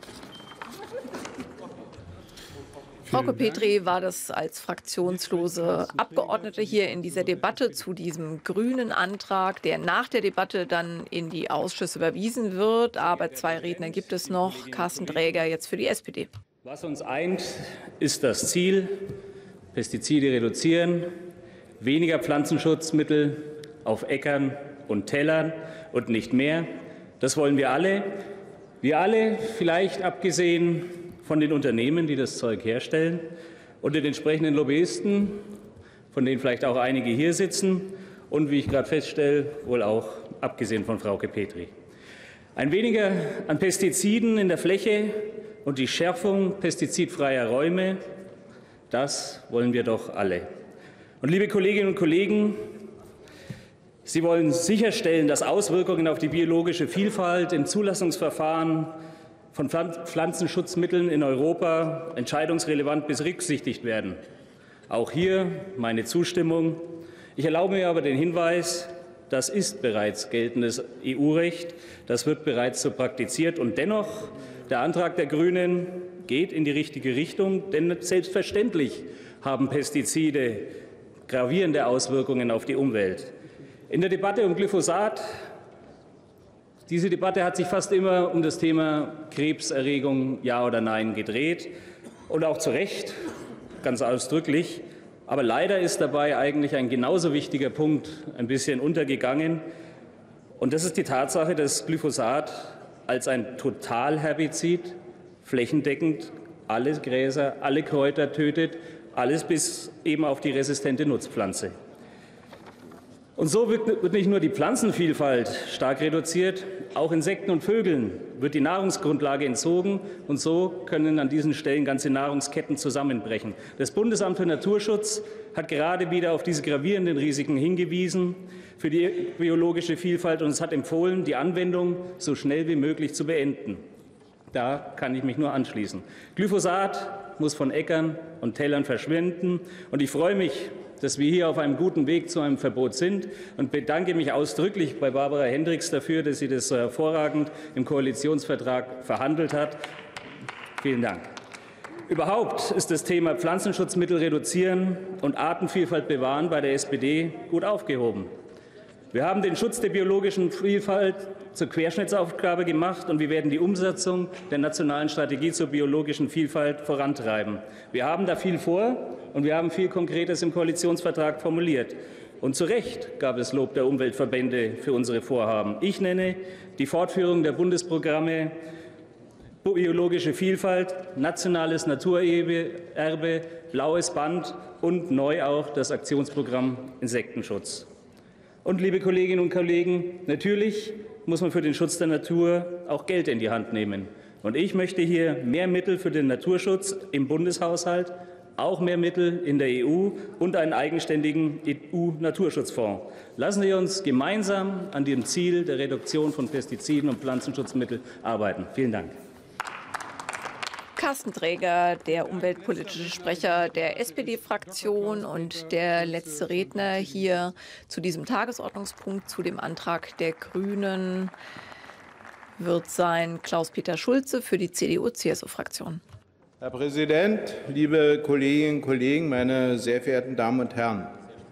Frauke Petry war das als fraktionslose Abgeordnete hier in dieser Debatte zu diesem grünen Antrag, der nach der Debatte dann in die Ausschüsse überwiesen wird. Aber zwei Redner gibt es noch. Carsten Dräger jetzt für die S P D. Was uns eint, ist das Ziel: Pestizide reduzieren, weniger Pflanzenschutzmittel auf Äckern und Tellern und nicht mehr. Das wollen wir alle. Wir alle, vielleicht abgesehen von den Unternehmen, die das Zeug herstellen, und den entsprechenden Lobbyisten, von denen vielleicht auch einige hier sitzen, und wie ich gerade feststelle, wohl auch abgesehen von Frauke Petry. Ein weniger an Pestiziden in der Fläche und die Schärfung pestizidfreier Räume, das wollen wir doch alle. Und liebe Kolleginnen und Kollegen, Sie wollen sicherstellen, dass Auswirkungen auf die biologische Vielfalt im Zulassungsverfahren von Pflanzenschutzmitteln in Europa entscheidungsrelevant berücksichtigt werden. Auch hier meine Zustimmung. Ich erlaube mir aber den Hinweis, das ist bereits geltendes E U-Recht, das wird bereits so praktiziert. Und dennoch, der Antrag der Grünen geht in die richtige Richtung, denn selbstverständlich haben Pestizide gravierende Auswirkungen auf die Umwelt. In der Debatte um Glyphosat Diese Debatte hat sich fast immer um das Thema Krebserregung, ja oder nein, gedreht. Und auch zu Recht, ganz ausdrücklich. Aber leider ist dabei eigentlich ein genauso wichtiger Punkt ein bisschen untergegangen. Und das ist die Tatsache, dass Glyphosat als ein Totalherbizid flächendeckend alle Gräser, alle Kräuter tötet, alles bis eben auf die resistente Nutzpflanze. Und so wird nicht nur die Pflanzenvielfalt stark reduziert, auch Insekten und Vögeln wird die Nahrungsgrundlage entzogen. Und so können an diesen Stellen ganze Nahrungsketten zusammenbrechen. Das Bundesamt für Naturschutz hat gerade wieder auf diese gravierenden Risiken hingewiesen für die biologische Vielfalt, und es hat empfohlen, die Anwendung so schnell wie möglich zu beenden. Da kann ich mich nur anschließen. Glyphosat muss von Äckern und Tellern verschwinden. Und ich freue mich, dass wir hier auf einem guten Weg zu einem Verbot sind, und bedanke mich ausdrücklich bei Barbara Hendricks dafür, dass sie das so hervorragend im Koalitionsvertrag verhandelt hat. Vielen Dank. Überhaupt ist das Thema Pflanzenschutzmittel reduzieren und Artenvielfalt bewahren bei der S P D gut aufgehoben. Wir haben den Schutz der biologischen Vielfalt zur Querschnittsaufgabe gemacht, und wir werden die Umsetzung der nationalen Strategie zur biologischen Vielfalt vorantreiben. Wir haben da viel vor, und wir haben viel Konkretes im Koalitionsvertrag formuliert. Und zu Recht gab es Lob der Umweltverbände für unsere Vorhaben. Ich nenne die Fortführung der Bundesprogramme Biologische Vielfalt, nationales Naturerbe, Blaues Band und neu auch das Aktionsprogramm Insektenschutz. Und, liebe Kolleginnen und Kollegen, natürlich muss man für den Schutz der Natur auch Geld in die Hand nehmen. Und ich möchte hier mehr Mittel für den Naturschutz im Bundeshaushalt, auch mehr Mittel in der E U und einen eigenständigen E U-Naturschutzfonds. Lassen Sie uns gemeinsam an dem Ziel der Reduktion von Pestiziden und Pflanzenschutzmitteln arbeiten. Vielen Dank. Carsten Draeger, der umweltpolitische Sprecher der S P D-Fraktion und der letzte Redner hier zu diesem Tagesordnungspunkt, zu dem Antrag der Grünen, wird sein Klaus-Peter Schulze für die C D U C S U-Fraktion. Herr Präsident, liebe Kolleginnen und Kollegen, meine sehr verehrten Damen und Herren!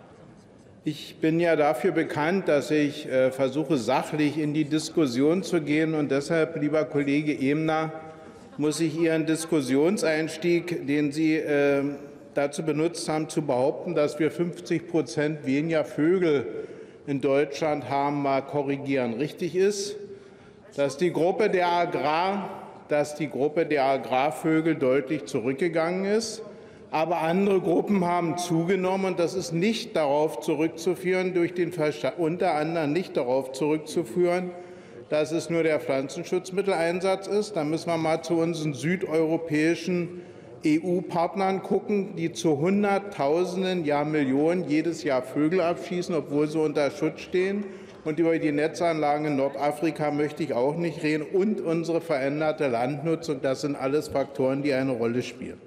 Ich bin ja dafür bekannt, dass ich äh, versuche, sachlich in die Diskussion zu gehen. Und deshalb, lieber Kollege Ebner, muss ich Ihren Diskussionseinstieg, den Sie äh, dazu benutzt haben, zu behaupten, dass wir fünfzig Prozent weniger Vögel in Deutschland haben, mal korrigieren. Richtig ist, dass die Gruppe der Agrar, dass die Gruppe der Agrarvögel deutlich zurückgegangen ist. Aber andere Gruppen haben zugenommen, und das ist nicht darauf zurückzuführen, durch den unter anderem nicht darauf zurückzuführen, dass es nur der Pflanzenschutzmitteleinsatz ist. Da müssen wir mal zu unseren südeuropäischen E U-Partnern gucken, die zu Hunderttausenden, ja Millionen jedes Jahr Vögel abschießen, obwohl sie unter Schutz stehen. Und über die Netzanlagen in Nordafrika möchte ich auch nicht reden. Und unsere veränderte Landnutzung, das sind alles Faktoren, die eine Rolle spielen.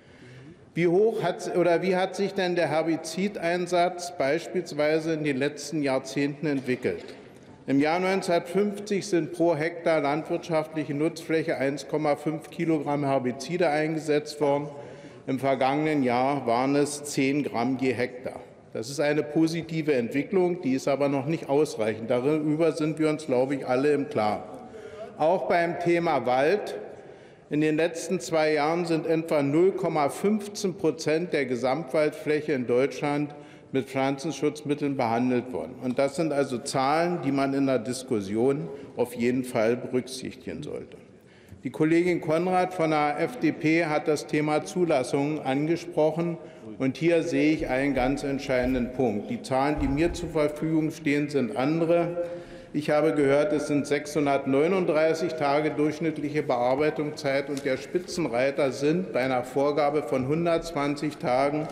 Wie hoch hat, oder wie hat sich denn der Herbizideinsatz beispielsweise in den letzten Jahrzehnten entwickelt? Im Jahr neunzehnhundertfünfzig sind pro Hektar landwirtschaftliche Nutzfläche eins Komma fünf Kilogramm Herbizide eingesetzt worden. Im vergangenen Jahr waren es zehn Gramm je Hektar. Das ist eine positive Entwicklung, die ist aber noch nicht ausreichend. Darüber sind wir uns, glaube ich, alle im Klaren. Auch beim Thema Wald. In den letzten zwei Jahren sind etwa null Komma fünfzehn Prozent der Gesamtwaldfläche in Deutschland mit Pflanzenschutzmitteln behandelt worden. Und das sind also Zahlen, die man in der Diskussion auf jeden Fall berücksichtigen sollte. Die Kollegin Konrad von der F D P hat das Thema Zulassungen angesprochen. Und hier sehe ich einen ganz entscheidenden Punkt. Die Zahlen, die mir zur Verfügung stehen, sind andere. Ich habe gehört, es sind sechshundertneununddreißig Tage durchschnittliche Bearbeitungszeit, und der Spitzenreiter sind bei einer Vorgabe von hundertzwanzig Tagen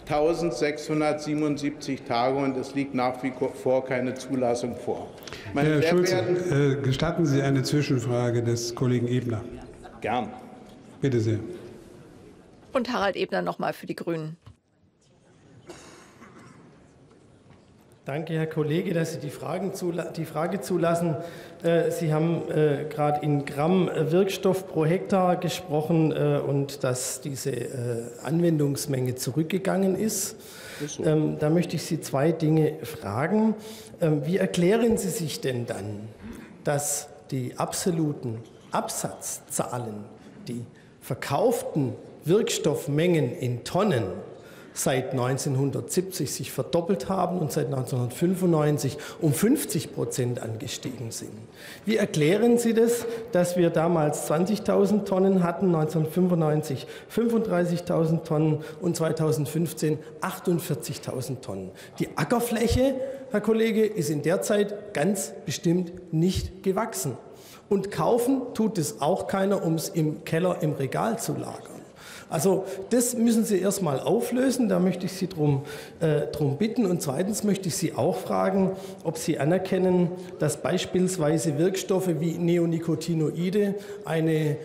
eintausendsechshundertsiebenundsiebzig Tage, und es liegt nach wie vor keine Zulassung vor. Meine Herr Schulze, äh, gestatten Sie eine Zwischenfrage des Kollegen Ebner? Gern. Bitte sehr. Und Harald Ebner noch mal für die Grünen. Danke, Herr Kollege, dass Sie die, Fragen die Frage zulassen. Sie haben äh, gerade in Gramm Wirkstoff pro Hektar gesprochen äh, und dass diese äh, Anwendungsmenge zurückgegangen ist. ist so. ähm, da möchte ich Sie zwei Dinge fragen. Ähm, wie erklären Sie sich denn dann, dass die absoluten Absatzzahlen, die verkauften Wirkstoffmengen in Tonnen seit neunzehnhundertsiebzig sich verdoppelt haben und seit neunzehnhundertfünfundneunzig um fünfzig Prozent angestiegen sind? Wie erklären Sie das, dass wir damals zwanzigtausend Tonnen hatten, neunzehnhundertfünfundneunzig fünfunddreißigtausend Tonnen und zweitausendfünfzehn achtundvierzigtausend Tonnen? Die Ackerfläche, Herr Kollege, ist in der Zeit ganz bestimmt nicht gewachsen. Und kaufen tut es auch keiner, um es im Keller im Regal zu lagern. Also das müssen Sie erst mal auflösen, da möchte ich Sie drum, äh, drum bitten. Und zweitens möchte ich Sie auch fragen, ob Sie anerkennen, dass beispielsweise Wirkstoffe wie Neonicotinoide eine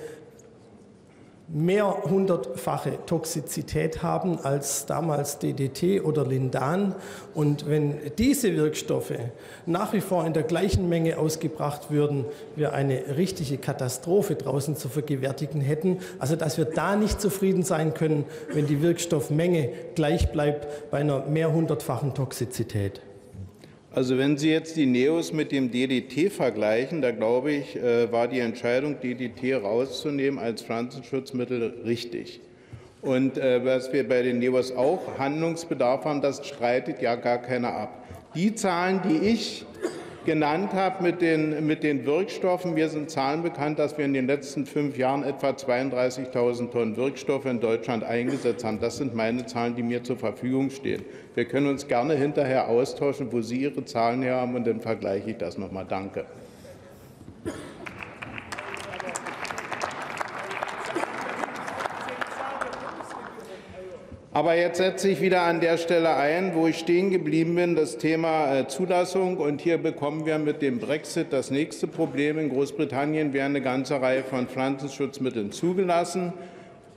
mehrhundertfache Toxizität haben als damals D D T oder Lindan. Und wenn diese Wirkstoffe nach wie vor in der gleichen Menge ausgebracht würden, wir eine richtige Katastrophe draußen zu vergewärtigen hätten. Also dass wir da nicht zufrieden sein können, wenn die Wirkstoffmenge gleich bleibt bei einer mehrhundertfachen Toxizität. Also wenn Sie jetzt die Neos mit dem D D T vergleichen, da glaube ich, war die Entscheidung, D D T rauszunehmen als Pflanzenschutzmittel richtig. Und äh, was wir bei den Neos auch Handlungsbedarf haben, das streitet ja gar keiner ab. Die Zahlen, die ich genannt habe mit den, mit den Wirkstoffen, mir sind Zahlen bekannt, dass wir in den letzten fünf Jahren etwa zweiunddreißigtausend Tonnen Wirkstoffe in Deutschland eingesetzt haben. Das sind meine Zahlen, die mir zur Verfügung stehen. Wir können uns gerne hinterher austauschen, wo Sie Ihre Zahlen her haben, und dann vergleiche ich das noch mal. Danke. Aber jetzt setze ich wieder an der Stelle ein, wo ich stehen geblieben bin, das Thema Zulassung. Und hier bekommen wir mit dem Brexit das nächste Problem. In Großbritannien werden eine ganze Reihe von Pflanzenschutzmitteln zugelassen.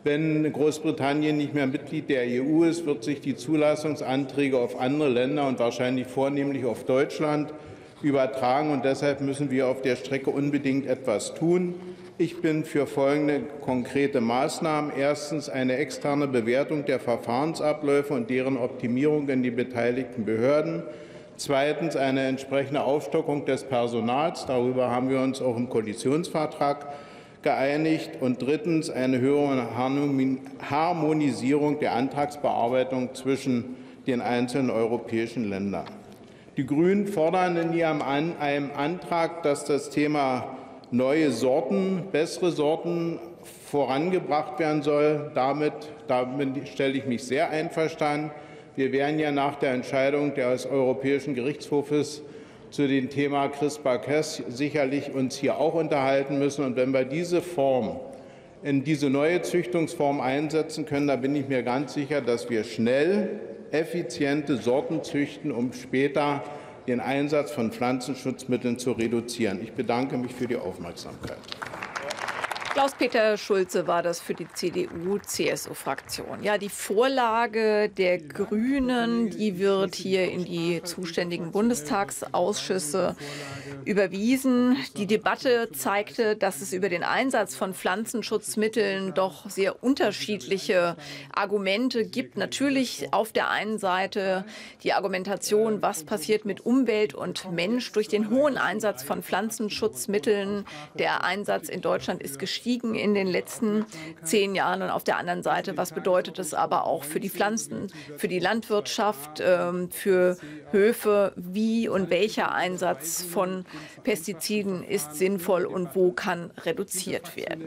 Wenn Großbritannien nicht mehr Mitglied der E U ist, wird sich die Zulassungsanträge auf andere Länder und wahrscheinlich vornehmlich auf Deutschland übertragen. Und deshalb müssen wir auf der Strecke unbedingt etwas tun. Ich bin für folgende konkrete Maßnahmen. Erstens eine externe Bewertung der Verfahrensabläufe und deren Optimierung in die beteiligten Behörden. Zweitens eine entsprechende Aufstockung des Personals. Darüber haben wir uns auch im Koalitionsvertrag geeinigt. Und drittens eine höhere Harmonisierung der Antragsbearbeitung zwischen den einzelnen europäischen Ländern. Die Grünen fordern in ihrem einem Antrag, dass das Thema neue Sorten, bessere Sorten vorangebracht werden soll. Damit, damit stelle ich mich sehr einverstanden. Wir werden ja nach der Entscheidung des Europäischen Gerichtshofes zu dem Thema CRISPR-Cas sicherlich uns hier auch unterhalten müssen. Und wenn wir diese Form, in diese neue Züchtungsform einsetzen können, dann bin ich mir ganz sicher, dass wir schnell effiziente Sorten züchten, um später den Einsatz von Pflanzenschutzmitteln zu reduzieren. Ich bedanke mich für die Aufmerksamkeit. Klaus-Peter Schulze war das für die C D U-C S U-Fraktion. Ja, die Vorlage der Grünen, die wird hier in die zuständigen Bundestagsausschüsse überwiesen. Die Debatte zeigte, dass es über den Einsatz von Pflanzenschutzmitteln doch sehr unterschiedliche Argumente gibt. Natürlich auf der einen Seite die Argumentation, was passiert mit Umwelt und Mensch durch den hohen Einsatz von Pflanzenschutzmitteln. Der Einsatz in Deutschland ist gestiegen in den letzten zehn Jahren. Und auf der anderen Seite, was bedeutet es aber auch für die Pflanzen, für die Landwirtschaft, für Höfe, wie und welcher Einsatz von Pestiziden ist sinnvoll und wo kann reduziert werden.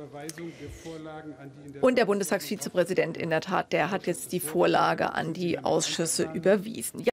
Und der Bundestagsvizepräsident in der Tat, der hat jetzt die Vorlage an die Ausschüsse überwiesen.